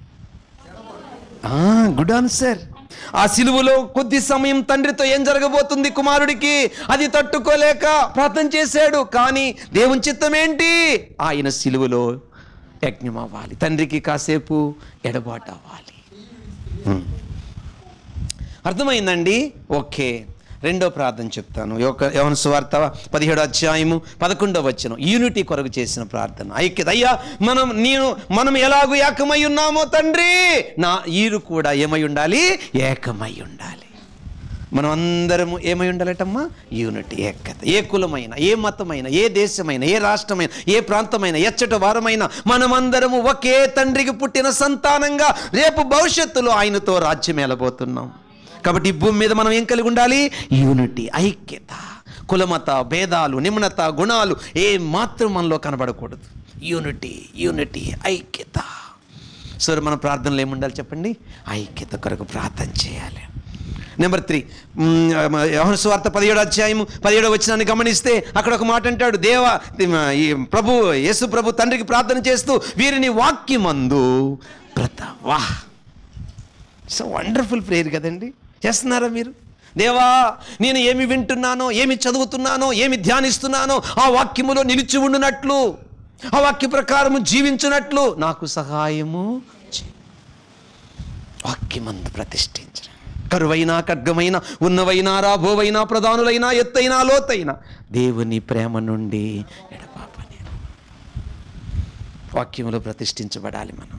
Good answer. ఆ సిలువలో కొద్ది సమయం తండ్రితో ఏం జరగబోతుంది కుమారుడికి అది తట్టుకోలేక ప్రార్థన చేశాడు. కానీ దేవుని చిత్తం ఏంటి? ఆయన సిలువలో యజ్ఞం అవ్వాలి, తండ్రికి కాసేపు ఎడబాటు అవ్వాలి. అర్థమైందండి? ఓకే, రెండో ప్రార్థన చెప్తాను. యోహాను సువార్త 17వ అధ్యాయము 11వ వచనం, యూనిటీ కొరకు చేసిన ప్రార్థన, ఐక్యత. అయ్యా మనం ఎలాగూ ఏకమై ఉన్నామో తండ్రి, ఈరు కూడా ఏమై ఉండాలి? ఏకమై ఉండాలి. మనం అందరము ఏమై ఉండాలటమ్మా? యూనిటీ, ఏకత. ఏ కులమైన, ఏ మతమైన, ఏ దేశమైన, ఏ రాష్ట్రమైన, ఏ ప్రాంతమైన, ఎచ్చట వారమైన మనమందరము ఒకే తండ్రికి పుట్టిన సంతానంగా రేపు భవిష్యత్తులో ఆయనతో రాజ్యం ఏలబోతున్నాం. కాబట్టి ఈ భూమి మీద మనం ఏం కలిగి ఉండాలి? యూనిటీ, ఐక్యత. కులమత భేదాలు, నిమ్నత, గుణాలు ఏ మాత్రం మనలో కనబడకూడదు. యూనిటీ, ఐక్యత. సో మన ప్రార్థనలు ఏముండాలి చెప్పండి? ఐక్యత కొరకు ప్రార్థన చేయాలి. నెంబర్ 3, యోహాను సువార్త 17వ అధ్యాయము 17వ వచనాన్ని గమనిస్తే అక్కడ ఒక మాట అంటాడు. యేసు ప్రభు తండ్రికి ప్రార్థన చేస్తూ వీరిని వాక్యమందు వాహ్, సో వండర్ఫుల్ ప్రేయర్ కదండి. చేస్తున్నారా మీరు? దేవా, నేను ఏమి వింటున్నానో, ఏమి చదువుతున్నానో, ఏమి ధ్యానిస్తున్నానో ఆ వాక్యములో నిలిచి ఉండునట్లు, ఆ వాక్య ప్రకారము జీవించున్నట్లు నాకు సహాయము చేయి. వాక్యమందు ప్రతిష్ఠించడం. కరువైనా, ఖడ్గమైన, ఉన్నవైనా, రాబోవైనా, ప్రధానులైనా, ఎత్తైనా, లోతైనా దేవుని ప్రేమ నుండి ఎడబాపని వాక్యములో ప్రతిష్ఠించబడాలి మనం.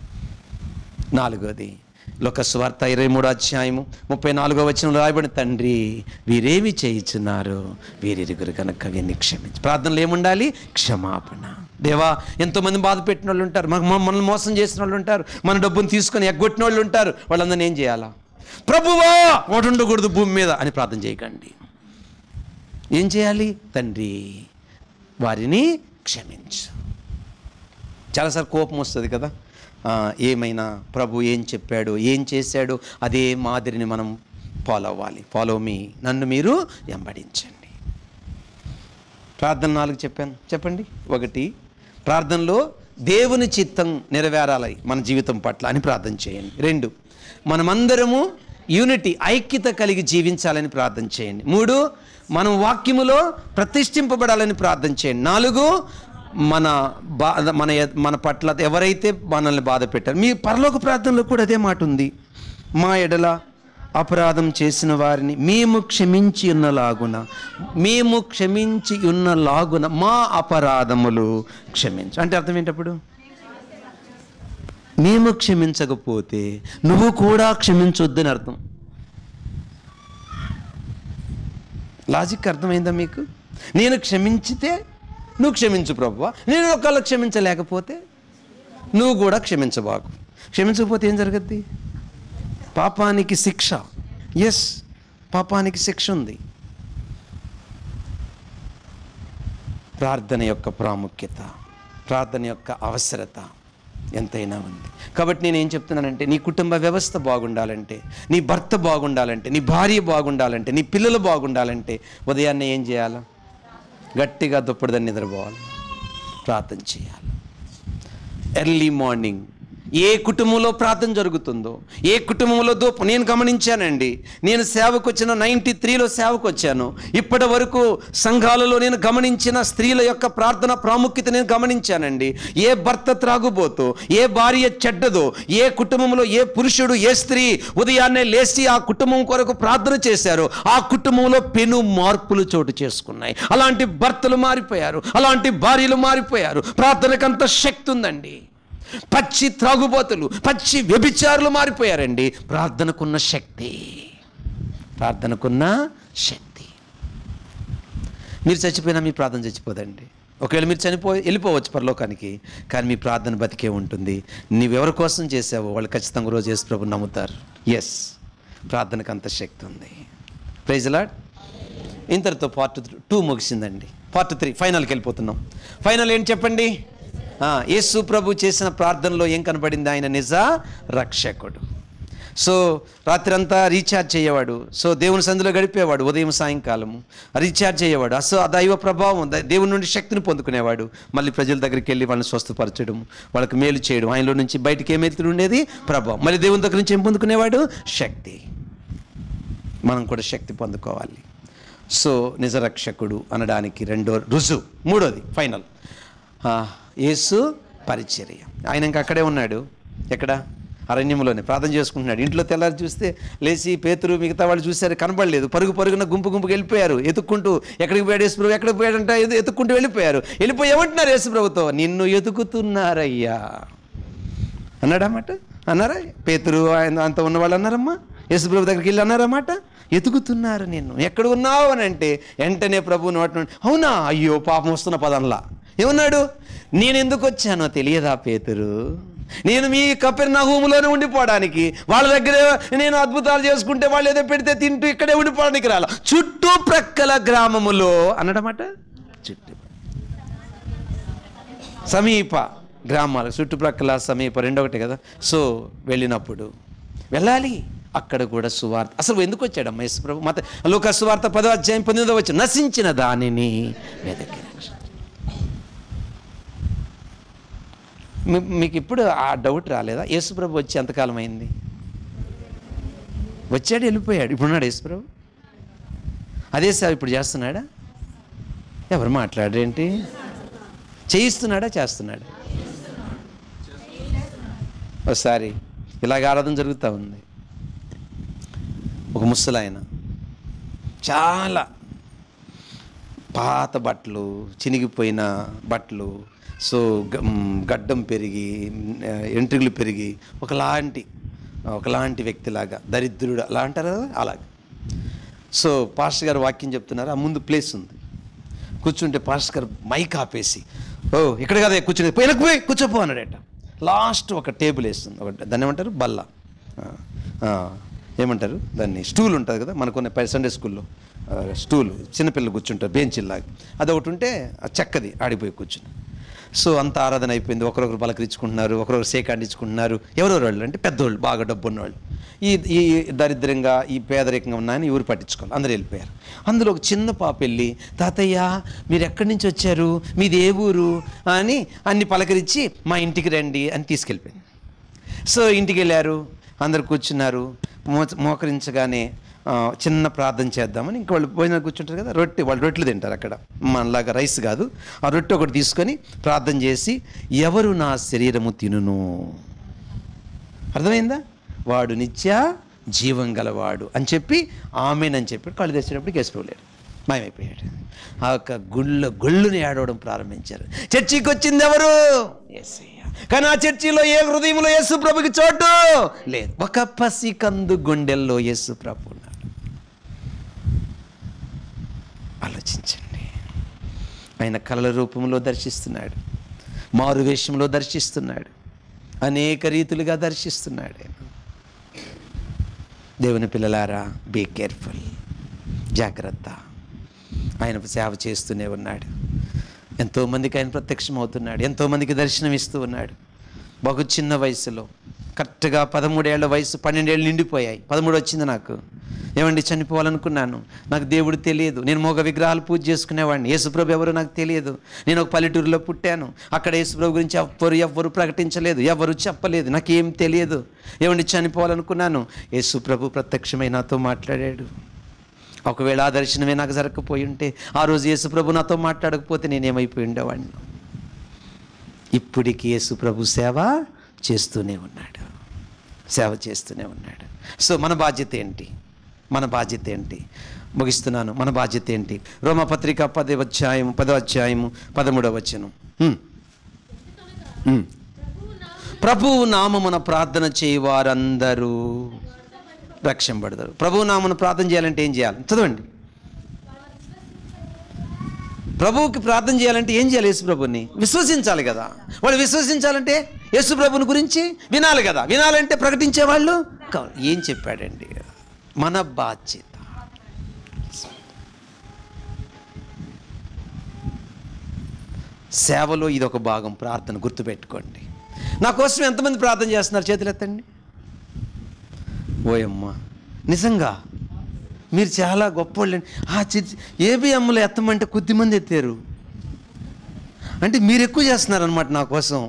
4వది, లోక సువార్త 23వ అధ్యాయము 34వ వచనంలో రాయబడిన, తండ్రి వీరేమి చేయుచున్నారు, వీరిరుగురు కనుక వీరిని క్షమించు. ప్రార్థనలు ఏముండాలి? క్షమాపణ. దేవా, ఎంతోమంది బాధ పెట్టిన వాళ్ళు ఉంటారు, మనల్ని మోసం చేసిన వాళ్ళు ఉంటారు, మన డబ్బును తీసుకొని ఎగ్గొట్టిన వాళ్ళు ఉంటారు. వాళ్ళందరినీ ఏం చేయాలా? ప్రభువా ఒకటి ఉండకూడదు భూమి మీద అని ప్రార్థన చేయకండి. ఏం చేయాలి? తండ్రి వారిని క్షమించు. చాలాసార్లు కోపం వస్తుంది కదా. ఏమైనా ప్రభు ఏం చెప్పాడు, ఏం చేశాడు, అదే మాదిరిని మనం ఫాలో అవ్వాలి. ఫాలో మీ, నన్ను మీరు వెంబడించండి. ప్రార్థన 4 చెప్పాను, చెప్పండి. 1, ప్రార్థనలో దేవుని చిత్తం నెరవేరాలి మన జీవితం పట్ల అని ప్రార్థన చేయండి. 2, మనమందరము యూనిటీ, ఐక్యత కలిగి జీవించాలని ప్రార్థన చేయండి. 3, మనం వాక్యములో ప్రతిష్ఠింపబడాలని ప్రార్థన చేయండి. 4, మన పట్ల ఎవరైతే మనల్ని బాధ పెట్టారు. మీ పరలోక ప్రార్థనలో కూడా అదే మాట ఉంది. మా ఎడల అపరాధం చేసిన వారిని మేము క్షమించి ఉన్నలాగున మా అపరాధములు క్షమించు. అంటే అర్థం ఏంటప్పుడు? మేము క్షమించకపోతే నువ్వు కూడా క్షమించొద్దని అర్థం. లాజిక్ అర్థమైందా మీకు? నేను క్షమించితే నువ్వు క్షమించు ప్రభువా, నేను ఒకళ్ళు క్షమించలేకపోతే నువ్వు కూడా క్షమించబాకు. క్షమించకపోతే ఏం జరుగుద్ది? పాపానికి శిక్ష. ఎస్, పాపానికి శిక్ష ఉంది. ప్రార్థన యొక్క ప్రాముఖ్యత, ప్రార్థన యొక్క అవసరత ఎంతైనా ఉంది. కాబట్టి నేనేం చెప్తున్నానంటే, నీ కుటుంబ వ్యవస్థ బాగుండాలంటే, నీ భర్త బాగుండాలంటే, నీ భార్య బాగుండాలంటే, నీ పిల్లలు బాగుండాలంటే ఉదయాన్నే ఏం చేయాలా? గట్టిగా దుప్పటిదని నిద్రపోవాలి, ప్రార్థన చేయాలి. ఎర్లీ మార్నింగ్ ఏ కుటుంబంలో ప్రార్థన జరుగుతుందో, ఏ కుటుంబంలో ధూపం, నేను గమనించానండి. నేను సేవకు వచ్చిన 93లో సేవకు వచ్చాను. ఇప్పటి వరకు సంఘాలలో నేను గమనించిన స్త్రీల యొక్క ప్రార్థన ప్రాముఖ్యత నేను గమనించానండి. ఏ భర్త త్రాగుబోతో, ఏ భార్య చెడ్డదో, ఏ కుటుంబంలో ఏ పురుషుడు ఏ స్త్రీ ఉదయాన్నే లేచి ఆ కుటుంబం కొరకు ప్రార్థన చేశారో ఆ కుటుంబంలో పెను మార్పులు చోటు చేసుకున్నాయి. అలాంటి భర్తలు మారిపోయారు, అలాంటి భార్యలు మారిపోయారు. ప్రార్థనకంత శక్తి ఉందండి. పచ్చి త్రాగుబోతులు, పచ్చి వ్యభిచారులు మారిపోయారండి. ప్రార్థనకున్న శక్తి, ప్రార్థనకున్న శక్తి. మీరు చచ్చిపోయినా మీ ప్రార్థన చచ్చిపోదండి. ఒకవేళ మీరు వెళ్ళిపోవచ్చు పరలోకానికి, కానీ మీ ప్రార్థన బతికే ఉంటుంది. నీవెవరి కోసం చేసావో వాళ్ళు ఖచ్చితంగా రోజు యేసు ప్రభువుని నమ్ముతారు. ఎస్, ప్రార్థనకు అంత శక్తి ఉంది. Praise the Lord. ఇంతటితో పార్ట్ 2 ముగిసిందండి. పార్ట్ 3 ఫైనల్కి వెళ్ళిపోతున్నాం. ఫైనల్ ఏంటి చెప్పండి? యేసు ప్రభు చేసిన ప్రార్థనలో ఏం కనబడింది? ఆయన నిజ రక్షకుడు. సో రాత్రి అంతా రీఛార్జ్ చేయవాడు. సో దేవుని సంధిలో గడిపేవాడు. ఉదయం సాయంకాలము రీఛార్జ్ అయ్యేవాడు. ఆ దైవ ప్రభావం, దేవుని నుండి శక్తిని పొందుకునేవాడు. మళ్ళీ ప్రజల దగ్గరికి వెళ్ళి వాళ్ళని స్వస్థపరచడం, వాళ్ళకి మేలు చేయడం. ఆయనలో నుంచి బయటికి ఏమైతే ఉండేది? ప్రభావం. మళ్ళీ దేవుని దగ్గర నుంచి ఏం పొందుకునేవాడు? శక్తి. మనం కూడా శక్తి పొందుకోవాలి. సో నిజరక్షకుడు అనడానికి రెండో రుజువు. మూడోది ఫైనల్, యేసు పరిచర్య. ఆయన ఇంకా అక్కడే ఉన్నాడు. ఎక్కడ? అరణ్యంలోనే ప్రార్థన చేసుకుంటున్నాడు. ఇంట్లో తెల్లారి చూస్తే లేచి పేతురు మిగతా వాళ్ళు చూశారు, కనబడలేదు. పరుగున గుంపుకు వెళ్ళిపోయారు ఎత్తుక్కుంటూ. ఎక్కడికి పోయాడు యేసు ప్రభు? ఎక్కడికి పోయాడంట? ఎత్తుక్కుంటూ వెళ్ళిపోయారు. వెళ్ళిపోయి ఏమంటున్నారు యేసు ప్రభుతో? నిన్ను ఎతుకుతున్నారయ్యా అన్నాడన్నమాట. అన్నారా? పేతురు ఆయన అంత ఉన్న వాళ్ళు అన్నారమ్మా. యేసు ప్రభు దగ్గరికి వెళ్ళి అన్నారన్నమాట, ఎతుకుతున్నారు నిన్ను, ఎక్కడ ఉన్నావు అని అంటే వెంటనే ప్రభు నోటి నుండి, అవునా, అయ్యో పాపం వస్తున్న పదంలా ఏమన్నాడు? నేను ఎందుకు వచ్చానో తెలియదా పేతురు? నేను మీ కపెర్నహూములోనే ఉండిపోవడానికి, వాళ్ళ దగ్గర నేను అద్భుతాలు చేసుకుంటే వాళ్ళు ఏదో పెడితే తింటూ ఇక్కడే ఉండిపోవడానికి రాల, చుట్టుప్రక్కల గ్రామములో అన్నమాట. సమీప గ్రామాలు, చుట్టుప్రక్కల సమీప రెండొకటి కదా. సో వెళ్ళినప్పుడు వెళ్ళాలి, అక్కడ కూడా సువార్త. అసలు ఎందుకు వచ్చాడమ్మా యేసు ప్రభు? మత లూకా సువార్త 10వ అధ్యాయం 19వ వచనం, నశించిన దానిని వెతికి. మీకు ఇప్పుడు ఆ డౌట్ రాలేదా? యేసు ప్రభు వచ్చి ఎంతకాలం అయింది? వచ్చాడు, వెళ్ళిపోయాడు. ఇప్పుడున్నాడు యేసు ప్రభు? అదే సార్ ఇప్పుడు చేస్తున్నాడా? ఎవరు మాట్లాడరేంటి? చేయిస్తున్నాడా చేస్తున్నాడా? ఒకసారి ఇలాగ ఆరాధన జరుగుతూ ఉంది. ఒక ముసలాయన చాలా పాత బట్టలు, చినిగిపోయిన బట్టలు, సో గడ్డం పెరిగి ఎంట్రుకలు పెరిగి ఒకలాంటి వ్యక్తిలాగా, దరిద్రుడు అలా అంటారు కదా, అలాగే. సో పాస్టర్ గారు వాక్యం చెప్తున్నారు. ఆ ముందు ప్లేస్ ఉంది, కూర్చుంటే పాస్టర్ గారు మైక్ ఆపేసి, ఓ ఇక్కడ కదా కూర్చుని, వెనక్కి పోయి కూర్చోపో అన్నాడట. లాస్ట్ ఒక టేబుల్ వేస్తుంది, ఒకటి దాన్ని ఏమంటారు, బల్ల ఏమంటారు దాన్ని, స్టూల్ ఉంటుంది కదా మనకున్న సండే స్కూల్లో స్టూలు, చిన్నపిల్లలు కూర్చుంటారు బెంచిల్లాగా, అదొకటి ఉంటే చెక్కది ఆడిపోయి కూర్చుని. సో అంత ఆరాధన అయిపోయింది. ఒకరొకరు పలకరించుకుంటున్నారు, ఒకరొకరు సేకాండించుకుంటున్నారు. ఎవరెవరు వాళ్ళు అంటే పెద్దోళ్ళు, బాగా డబ్బు ఉన్నవాళ్ళు. ఈ దరిద్రంగా ఈ పేదరికంగా ఉన్నాయని ఎవరు పట్టించుకోవాలి, అందరూ వెళ్ళిపోయారు. అందులో ఒక చిన్న పాప వెళ్ళి, తాతయ్య మీరు ఎక్కడి నుంచి వచ్చారు, మీది ఏ ఊరు అని అన్ని పలకరించి, మా ఇంటికి రండి అని తీసుకెళ్ళిపోయింది. సో ఇంటికి వెళ్ళారు, అందరు కూర్చున్నారు. మోకరించగానే చిన్న ప్రార్థన చేద్దామని ఇంక వాళ్ళు భోజనం కూర్చుంటారు కదా, వాళ్ళు రొట్టెలు తింటారు అక్కడ, మనలాగా రైస్ కాదు. ఆ రొట్టె ఒకటి తీసుకొని ప్రార్థన చేసి, ఎవరు నా శరీరము తినును, అర్థమైందా, వాడు నిత్య జీవం గలవాడు అని చెప్పి ఆమెనని చెప్పి కళ్ళు తెచ్చేటప్పుడు కేసుపోలేడు, మాయమైపోయాడు. ఆ యొక్క గుళ్ళుని ఏడవడం ప్రారంభించారు. చర్చికి వచ్చింది ఎవరు? యేసయ్య. కానీ ఆ చర్చిలో ఏ హృదయంలో యేసు ప్రభుకి చోటు లేదు. ఒక పసికందు గుండెల్లో యేసు ప్రభు ఉన్నాడు. ఆలోచించండి. ఆయన కళల రూపంలో దర్శిస్తున్నాడు, మారు వేషంలో దర్శిస్తున్నాడు, అనేక రీతులుగా దర్శిస్తున్నాడు. దేవుని పిల్లలారా, బీ కేర్ఫుల్, జాగ్రత్త. ఆయన సేవ చేస్తూనే ఉన్నాడు. ఎంతోమందికి ఆయన ప్రత్యక్షం అవుతున్నాడు, ఎంతోమందికి దర్శనం ఇస్తూ ఉన్నాడు. బహు చిన్న వయసులో కరెక్ట్గా 13 ఏళ్ల వయసు, 12 ఏళ్ళు నిండిపోయాయి. 13 వచ్చింది నాకు. ఏమండి, చనిపోవాలనుకున్నాను. నాకు దేవుడు తెలియదు. నేను మోగ విగ్రహాలు పూజ చేసుకునేవాడిని. యేసుప్రభు ఎవరు నాకు తెలియదు. నేను ఒక పల్లెటూరులో పుట్టాను. అక్కడ యేసుప్రభు గురించి ఎవ్వరు ప్రకటించలేదు, ఎవరు చెప్పలేదు, నాకేం తెలియదు. ఏమండి, చనిపోవాలనుకున్నాను. యేసుప్రభు ప్రత్యక్షమై నాతో మాట్లాడాడు. ఒకవేళ ఆ దర్శనమే నాకు జరగకపోయి ఉంటే, ఆ రోజు యేసుప్రభు నాతో మాట్లాడకపోతే నేనేమైపోయి ఉండేవాడిని. ఇప్పటికి యేసుప్రభు సేవ చేస్తూనే ఉన్నాడు, సేవ చేస్తూనే ఉన్నాడు. సో మన బాధ్యత ఏంటి? మన బాధ్యత ఏంటి? ముగిస్తున్నాను. మన బాధ్యత ఏంటి? రోమపత్రిక 10వ అధ్యాయం 13వ వచనం. ప్రభువు నామమున ప్రార్థన చేయవారందరూ రక్షింపబడతారు. ప్రభువు నామమున ప్రార్థన చేయాలంటే ఏం చేయాలి? చదవండి. ప్రభువుకి ప్రార్థన చేయాలంటే ఏం చేయాలి? యేసుప్రభుని విశ్వసించాలి కదా. వాళ్ళు విశ్వసించాలంటే యేసుప్రభుని గురించి వినాలి కదా. వినాలంటే ప్రకటించేవాళ్ళు కావాలి. ఏం చెప్పాడండి? మన బాధ్యత. సేవలో ఇదొక భాగం. ప్రార్థన గుర్తుపెట్టుకోండి. నా కోసం ఎంతమంది ప్రార్థన చేస్తున్నారు? చేతులు ఎత్తండి. ఓయమ్మ, నిజంగా మీరు చాలా గొప్పవాళ్ళండి. ఏబిఎంలో ఎత్తమంటే కొద్దిమంది ఎత్తారు అంటే మీరు ఎక్కువ చేస్తున్నారనమాట నా కోసం.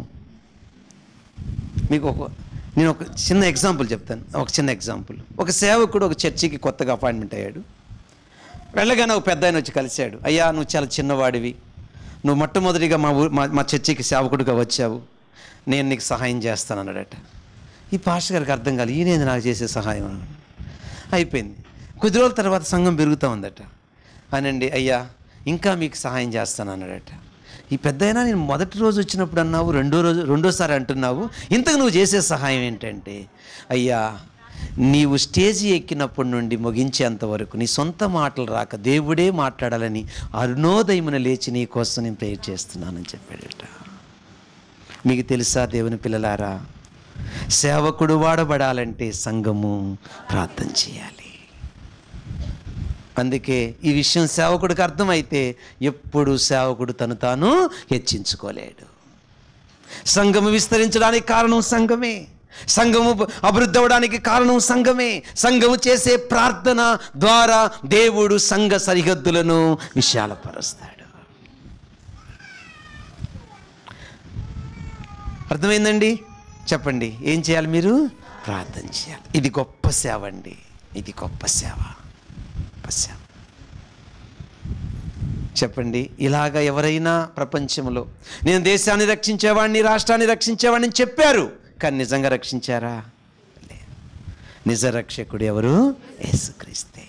మీకు నేను ఒక చిన్న ఎగ్జాంపుల్ చెప్తాను. ఒక చిన్న ఎగ్జాంపుల్. ఒక సేవకుడు ఒక చర్చికి కొత్తగా అపాయింట్మెంట్ అయ్యాడు. వెళ్ళగానే ఒక పెద్ద ఆయన వచ్చి కలిశాడు. అయ్యా, నువ్వు చాలా చిన్నవాడివి, నువ్వు మొట్టమొదటిగా మా చర్చికి సేవకుడిగా వచ్చావు, నేను నీకు సహాయం చేస్తాను అన్నాడట. ఈ పాస్టర్ గారికి అర్థం కాదు, ఈయనేది నాకు చేసే సహాయం అని. అయిపోయింది. కొద్ది రోజుల తర్వాత సంఘం పెరుగుతూ ఉందట. అనండి, అయ్యా ఇంకా మీకు సహాయం చేస్తాను అన్నాడట. ఈ పెద్ద అయినా నేను మొదటి రోజు వచ్చినప్పుడు అన్నావు, రెండోసారి అంటున్నావు, ఇంతకు నువ్వు చేసే సహాయం ఏంటంటే, అయ్యా నీవు స్టేజి ఎక్కినప్పటి నుండి ముగించేంతవరకు నీ సొంత మాటలు రాక దేవుడే మాట్లాడాలని అరుణోదయమున లేచి నీ కోసం నేను ప్రేయర్ చేస్తున్నానని చెప్పాడట. మీకు తెలుసా దేవుని పిల్లలారా, సేవకుడు వాడబడాలంటే సంఘము ప్రార్థన చేయాలి. అందుకే ఈ విషయం సేవకుడికి అర్థమైతే ఎప్పుడు సేవకుడు తను తాను హెచ్చించుకోలేడు. సంఘము విస్తరించడానికి కారణం సంఘమే. సంఘము అభివృద్ధి అవ్వడానికి కారణం సంఘమే. సంఘము చేసే ప్రార్థన ద్వారా దేవుడు సంఘ సరిహద్దులను విశాలపరుస్తాడు. అర్థమైందండి? చెప్పండి, ఏం చేయాలి? మీరు ప్రార్థన చేయాలి. ఇది గొప్ప సేవ అండి. ఇది గొప్ప సేవ. సేవ చెప్పండి. ఇలాగ ఎవరైనా ప్రపంచంలో నేను దేశాన్ని రక్షించేవాడిని, రాష్ట్రాన్ని రక్షించేవాడిని చెప్పారు, కానీ నిజంగా రక్షించారా? నిజ రక్షకుడు ఎవరు? యేసుక్రీస్తే.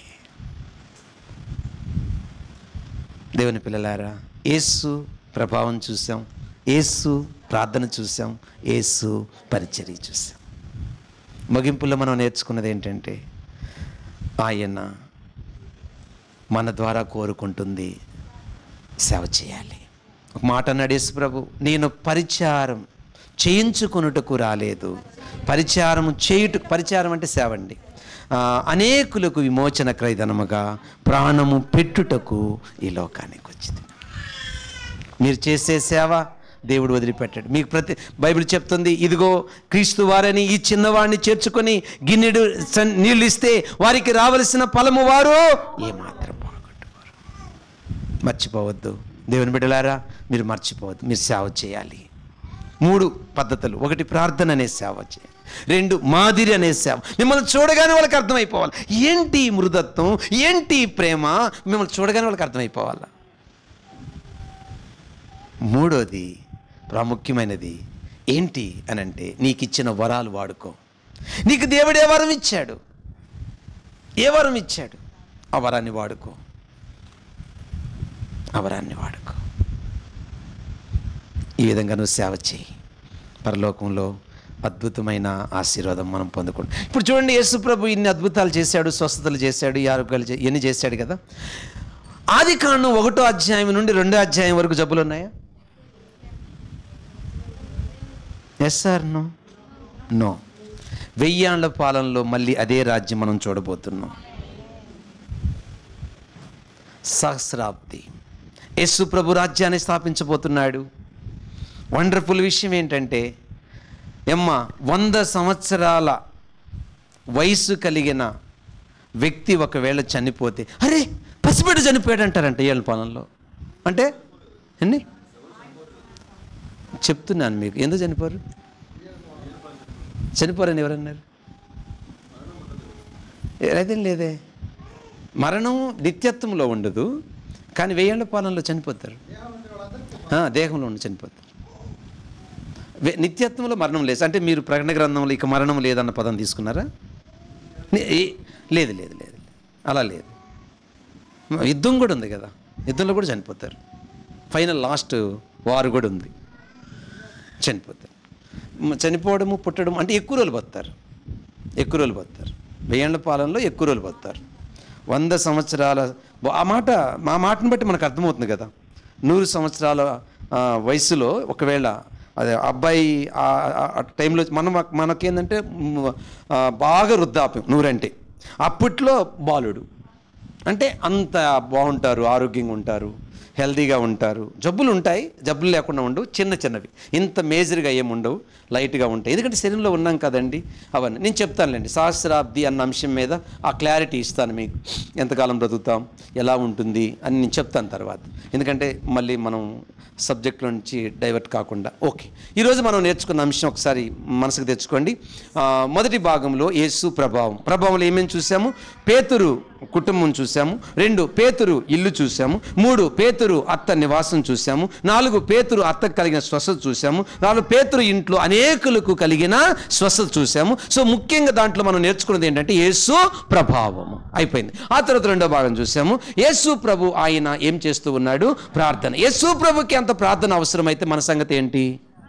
దేవుని పిల్లలారా, యేసు ప్రభావం చూసాం, యేసు ప్రార్థన చూసాం, యేసు పరిచర్య చూసాం. ముగింపులో మనం నేర్చుకున్నది ఏంటంటే, ఆయన మన ద్వారా కోరుకుంటుంది సేవ చేయాలి. ఒక మాట అన్నాడు యేసు ప్రభు, నేను పరిచారం చేయించుకొనుటకు రాలేదు, పరిచారం అంటే సేవ అండి. అనేకులకు విమోచన క్రయధనముగా ప్రాణము పెట్టుటకు ఈ లోకానికి వచ్చింది. మీరు చేసే సేవ దేవుడు వదిలిపెట్టాడు. మీకు బైబిల్ చెప్తుంది, ఇదిగో క్రీస్తు వారని ఈ చిన్నవాడిని చేర్చుకొని గిన్నెడు నీళ్ళు ఇస్తే వారికి రావలసిన ఫలము వారు ఏమాత్రం పోగొట్టుకోరు. మర్చిపోవద్దు దేవుని బిడ్డలారా, మీరు మర్చిపోవద్దు. మీరు సేవ చేయాలి. 3 పద్ధతులు. 1 ప్రార్థన అనే సేవ చేయాలి. 2 మాదిరి అనే సేవ. మిమ్మల్ని చూడగానే వాళ్ళకి అర్థమైపోవాలి. ఏంటి మృదత్వం, ఏంటి ప్రేమ, మిమ్మల్ని చూడగానే వాళ్ళకి అర్థమైపోవాలి. 3వది ప్రాముఖ్యమైనది ఏంటి అని అంటే, నీకు ఇచ్చిన వరాలు వాడుకో. నీకు దేవుడు ఏ వరం ఇచ్చాడు, ఏ వరం ఇచ్చాడు, ఆ వరాన్ని వాడుకో. ఆ వరాన్ని వాడుకో. ఈ విధంగా నువ్వు సేవ చేయి. పరలోకంలో అద్భుతమైన ఆశీర్వాదం మనం పొందుకుంటాం. ఇప్పుడు చూడండి, యేసు ప్రభు ఇన్ని అద్భుతాలు చేశాడు, స్వస్థతలు చేశాడు, ఈ ఆరోగ్యాలు ఇవన్నీ చేశాడు కదా. ఆదికాండం 1వ అధ్యాయం నుండి 2వ అధ్యాయం వరకు జబ్బులు ఉన్నాయా? Yes sir? నో. 1000 ఏళ్ల పాలనలో మళ్ళీ అదే రాజ్యం మనం చూడబోతున్నాం. సహస్రాబ్ది యేసు ప్రభు రాజ్యాన్ని స్థాపించబోతున్నాడు. వండర్ఫుల్ విషయం ఏంటంటే, 100 సంవత్సరాల వయసు కలిగిన వ్యక్తి ఒకవేళ చనిపోతే, అరే పసిబిడ్డ చనిపోయాడు అంటారంట ఏళ్ళ పాలనలో. అంటే ఎన్ని చెప్తున్నాను మీకు, ఎందుకు చనిపోరు? చనిపోరని ఎవరన్నారు? అయితే లేదే, మరణం నిత్యత్వంలో ఉండదు, కానీ 1000 ఏళ్ల పాలనలో చనిపోతారు. దేహంలో ఉండి చనిపోతారు. నిత్యత్వంలో మరణం లేదు. అంటే మీరు ప్రకటన గ్రంథంలో ఇక మరణం లేదన్న పదం తీసుకున్నారా? లేదు లేదు లేదు, అలా లేదు. యుద్ధం కూడా ఉంది కదా, యుద్ధంలో కూడా చనిపోతారు. ఫైనల్ లాస్ట్ వారు కూడా ఉంది, చనిపోతారు. చనిపోవడము పుట్టడం అంటే ఎక్కువ రోజులు బతారు. 1000 ఏళ్ల పాలనలో ఎక్కువ రోజులు బతారు. 100 సంవత్సరాల మా మాటను బట్టి మనకు అర్థమవుతుంది కదా. 100 సంవత్సరాల వయసులో ఒకవేళ అదే అబ్బాయి ఆ టైంలో మనకేందంటే బాగా వృద్ధాప్యం 100 అంటే. అప్పట్లో బాలుడు అంటే అంత బాగుంటారు, ఆరోగ్యంగా ఉంటారు, హెల్తీగా ఉంటారు. జబ్బులు ఉంటాయి, జబ్బులు లేకుండా ఉండవు, చిన్నవి, ఇంత మేజర్గా ఏముండవు, లైట్గా ఉంటాయి. ఎందుకంటే శరీరంలో ఉన్నాం కదండి. అవన్నీ నేను చెప్తానులేండి. సహస్రాబ్ది అన్న అంశం మీద ఆ క్లారిటీ ఇస్తాను మీకు. ఎంతకాలం బ్రతుకుతాం, ఎలా ఉంటుంది అని నేను చెప్తాను తర్వాత. ఎందుకంటే మళ్ళీ మనం సబ్జెక్ట్ నుంచి డైవర్ట్ కాకుండా. ఓకే, ఈరోజు మనం నేర్చుకున్న అంశం ఒకసారి మనసుకు తెచ్చుకోండి. మొదటి భాగంలో యేసు ప్రభావంలో ఏమేమి చూసాము? పేతురు కుటుంబం చూసాము. 2 పేతురు ఇల్లు చూసాము. 3 పేతురు అత్త నివాసం చూసాము. 4 పేతురు అత్తకు కలిగిన స్వస్థత చూసాము. 4 పేతురు ఇంట్లో అనేకులకు కలిగిన స్వస్థత చూసాము. సో ముఖ్యంగా దాంట్లో మనం నేర్చుకున్నది ఏంటంటే యేసు ప్రభావము అయిపోయింది. ఆ తర్వాత 2వ భాగం చూసాము. యేసు ప్రభు ఆయన ఏం చేస్తూ ఉన్నాడు? ప్రార్థన. యేసు ప్రభుకి అంత ప్రార్థన అవసరమైతే మన సంగతి ఏంటి?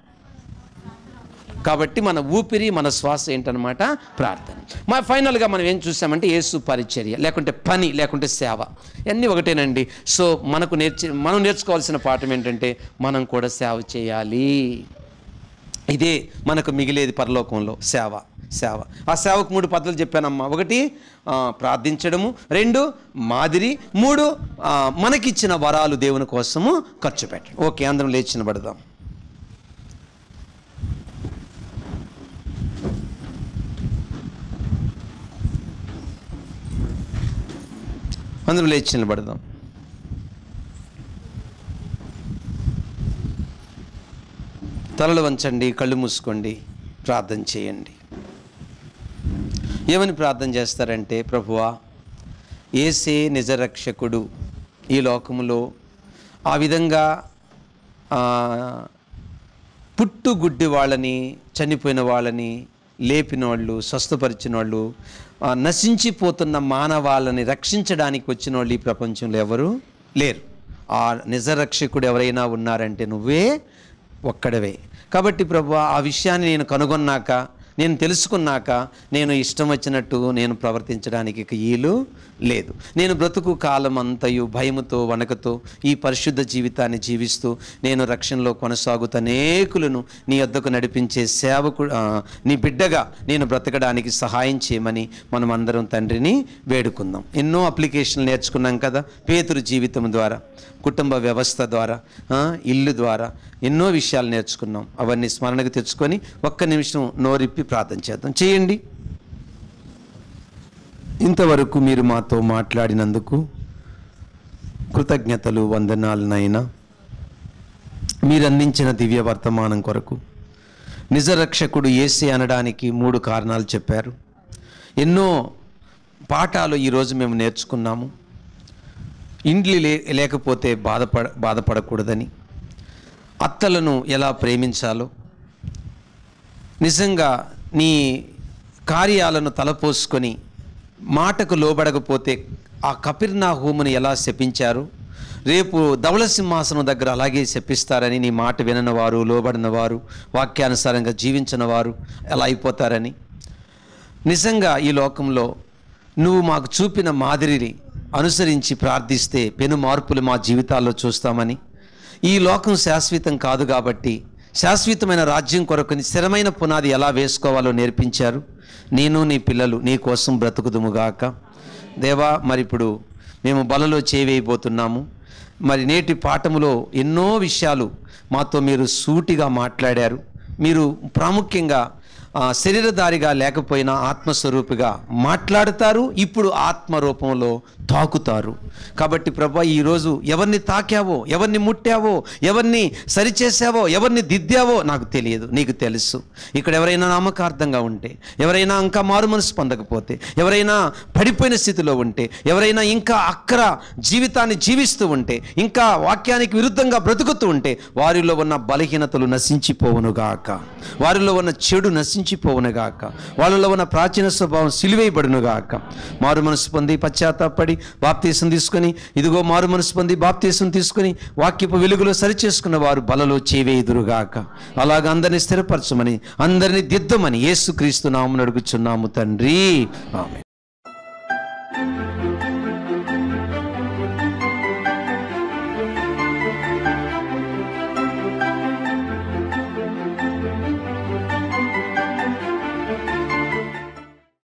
కాబట్టి మన ఊపిరి, మన శ్వాస ఏంటనమాట? ప్రార్థన. ఫైనల్గా మనం ఏం చూసామంటే యేసు పరిచర్య, లేకుంటే పని, లేకుంటే సేవ, ఇవన్నీ ఒకటేనండి. సో మనం నేర్చుకోవాల్సిన పాఠం ఏంటంటే మనం కూడా సేవ చేయాలి. ఇదే మనకు మిగిలేది పరలోకంలో, సేవ. ఆ సేవకు 3 పద్ధతులు చెప్పానమ్మా. 1 ప్రార్థించడము, 2 మాదిరి, 3 మనకిచ్చిన వరాలు దేవుని కోసము ఖర్చు పెట్టడం. ఓకే, అందరం లేచి నిలబడదాం. అందరూ లేచి నిలబడదాం. తలలు వంచండి, కళ్ళు మూసుకోండి, ప్రార్థన చేయండి. ఏమని ప్రార్థన చేస్తారంటే, ప్రభువా, యేసే నిజరక్షకుడు. ఈ లోకములో ఆ విధంగా పుట్టుగుడ్డి వాళ్ళని, చనిపోయిన వాళ్ళని లేపిన వాళ్ళు, స్వస్థపరిచిన వాళ్ళు, నశించిపోతున్న మానవాళ్ళని రక్షించడానికి వచ్చిన వాళ్ళు ఈ ప్రపంచంలో ఎవరు లేరు. ఆ నిజరక్షకుడు ఎవరైనా ఉన్నారంటే నువ్వే ఒక్కడవే. కాబట్టి ప్రభువా, ఆ విషయాన్ని నేను కనుగొన్నాక, నేను తెలుసుకున్నాక నేను ఇష్టం వచ్చినట్టు నేను ప్రవర్తించడానికి ఇక వీలు లేదు. నేను బ్రతుకు కాలం అంతయు భయముతో, వణకతో ఈ పరిశుద్ధ జీవితాన్ని జీవిస్తూ నేను రక్షణలో కొనసాగుతూ అనేకులను నీ వద్దకు నడిపించే సేవకు, నీ బిడ్డగా నేను బ్రతకడానికి సహాయం చేయమని మనం అందరం తండ్రిని వేడుకుందాం. ఎన్నో అప్లికేషన్లు నేర్చుకున్నాం కదా, పేతురు జీవితం ద్వారా, కుటుంబ వ్యవస్థ ద్వారా, ఇల్లు ద్వారా ఎన్నో విషయాలు నేర్చుకున్నాం. అవన్నీ స్మరణకు తెచ్చుకొని ఒక్క నిమిషం నోరిప్పి ప్రార్థన చేద్దాం. చేయండి. ఇంతవరకు మీరు మాతో మాట్లాడినందుకు కృతజ్ఞతలు, వందనాలనైనా. మీరు అందించిన దివ్య వర్తమానం కొరకు. నిజరక్షకుడు యేసే అనడానికి 3 కారణాలు చెప్పారు. ఎన్నో పాఠాలు ఈరోజు మేము నేర్చుకున్నాము. ఇండ్లు లేకపోతే బాధపడకూడదని, అత్తలను ఎలా ప్రేమించాలో, నిజంగా నీ కార్యాలను తలపోసుకొని మాటకు లోబడకపోతే ఆ కపెర్నహూమును ఎలా శపించారు, రేపు ధవళ సింహాసనం దగ్గర అలాగే శపిస్తారని, నీ మాట వినని వారు, లోబడిన వారు, వాక్యానుసారంగా జీవించిన వారు ఎలా అయిపోతారని, నిజంగా ఈ లోకంలో నువ్వు మాకు చూపిన మాదిరిని అనుసరించి ప్రార్థిస్తే పెను మార్పులు మా జీవితాల్లో చూస్తామని, ఈ లోకం శాశ్వతం కాదు కాబట్టి శాశ్వతమైన రాజ్యం కొరకు స్థిరమైన పునాది ఎలా వేసుకోవాలో నేర్పించారు. నేను నీ పిల్లలు నీ కోసం బ్రతుకుదుముగాక. దేవా, మరి ఇప్పుడు మేము బలలో చేవేయబోతున్నాము. మరి నేటి పాఠములో ఎన్నో విషయాలు మాతో మీరు సూటిగా మాట్లాడారు. మీరు ప్రాముఖ్యంగా శరీరధారిగా లేకపోయినా ఆత్మస్వరూపిగా మాట్లాడతారు, ఇప్పుడు ఆత్మరూపంలో తాకుతారు. కాబట్టి ప్రభువా, ఈరోజు ఎవరిని తాకావో, ఎవరిని ముట్టావో, ఎవరిని సరిచేసావో, ఎవరిని దిద్దావో నాకు తెలియదు, నీకు తెలుసు. ఇక్కడ ఎవరైనా నామకార్థంగా ఉంటే, ఎవరైనా ఇంకా మారు మనసు పొందకపోతే, ఎవరైనా పడిపోయిన స్థితిలో ఉంటే, ఎవరైనా ఇంకా అక్కర జీవితాన్ని జీవిస్తూ ఉంటే, ఇంకా వాక్యానికి విరుద్ధంగా బ్రతుకుతూ ఉంటే, వారిలో ఉన్న బలహీనతలు నశించిపోవునుగాక, వారిలో ఉన్న చెడు నశించిపోవునుగాక, వాళ్ళలో ఉన్న ప్రాచీన స్వభావం సిలువేయబడునుగాక. మారు మనసు పొంది పశ్చాత్తాపడి బాప్తీసం తీసుకొని, ఇదిగో మారు మనసు పొంది బాప్తీసం తీసుకొని వాక్యపు వెలుగులో సరిచేసుకున్న వారు బలలో చేవేయుదురుగాక. అలాగ అందరినీ స్థిరపరచమని, అందరినీ దిద్దమని యేసుక్రీస్తు నామమున అడుగుచున్నాము తండ్రి, ఆమేన్.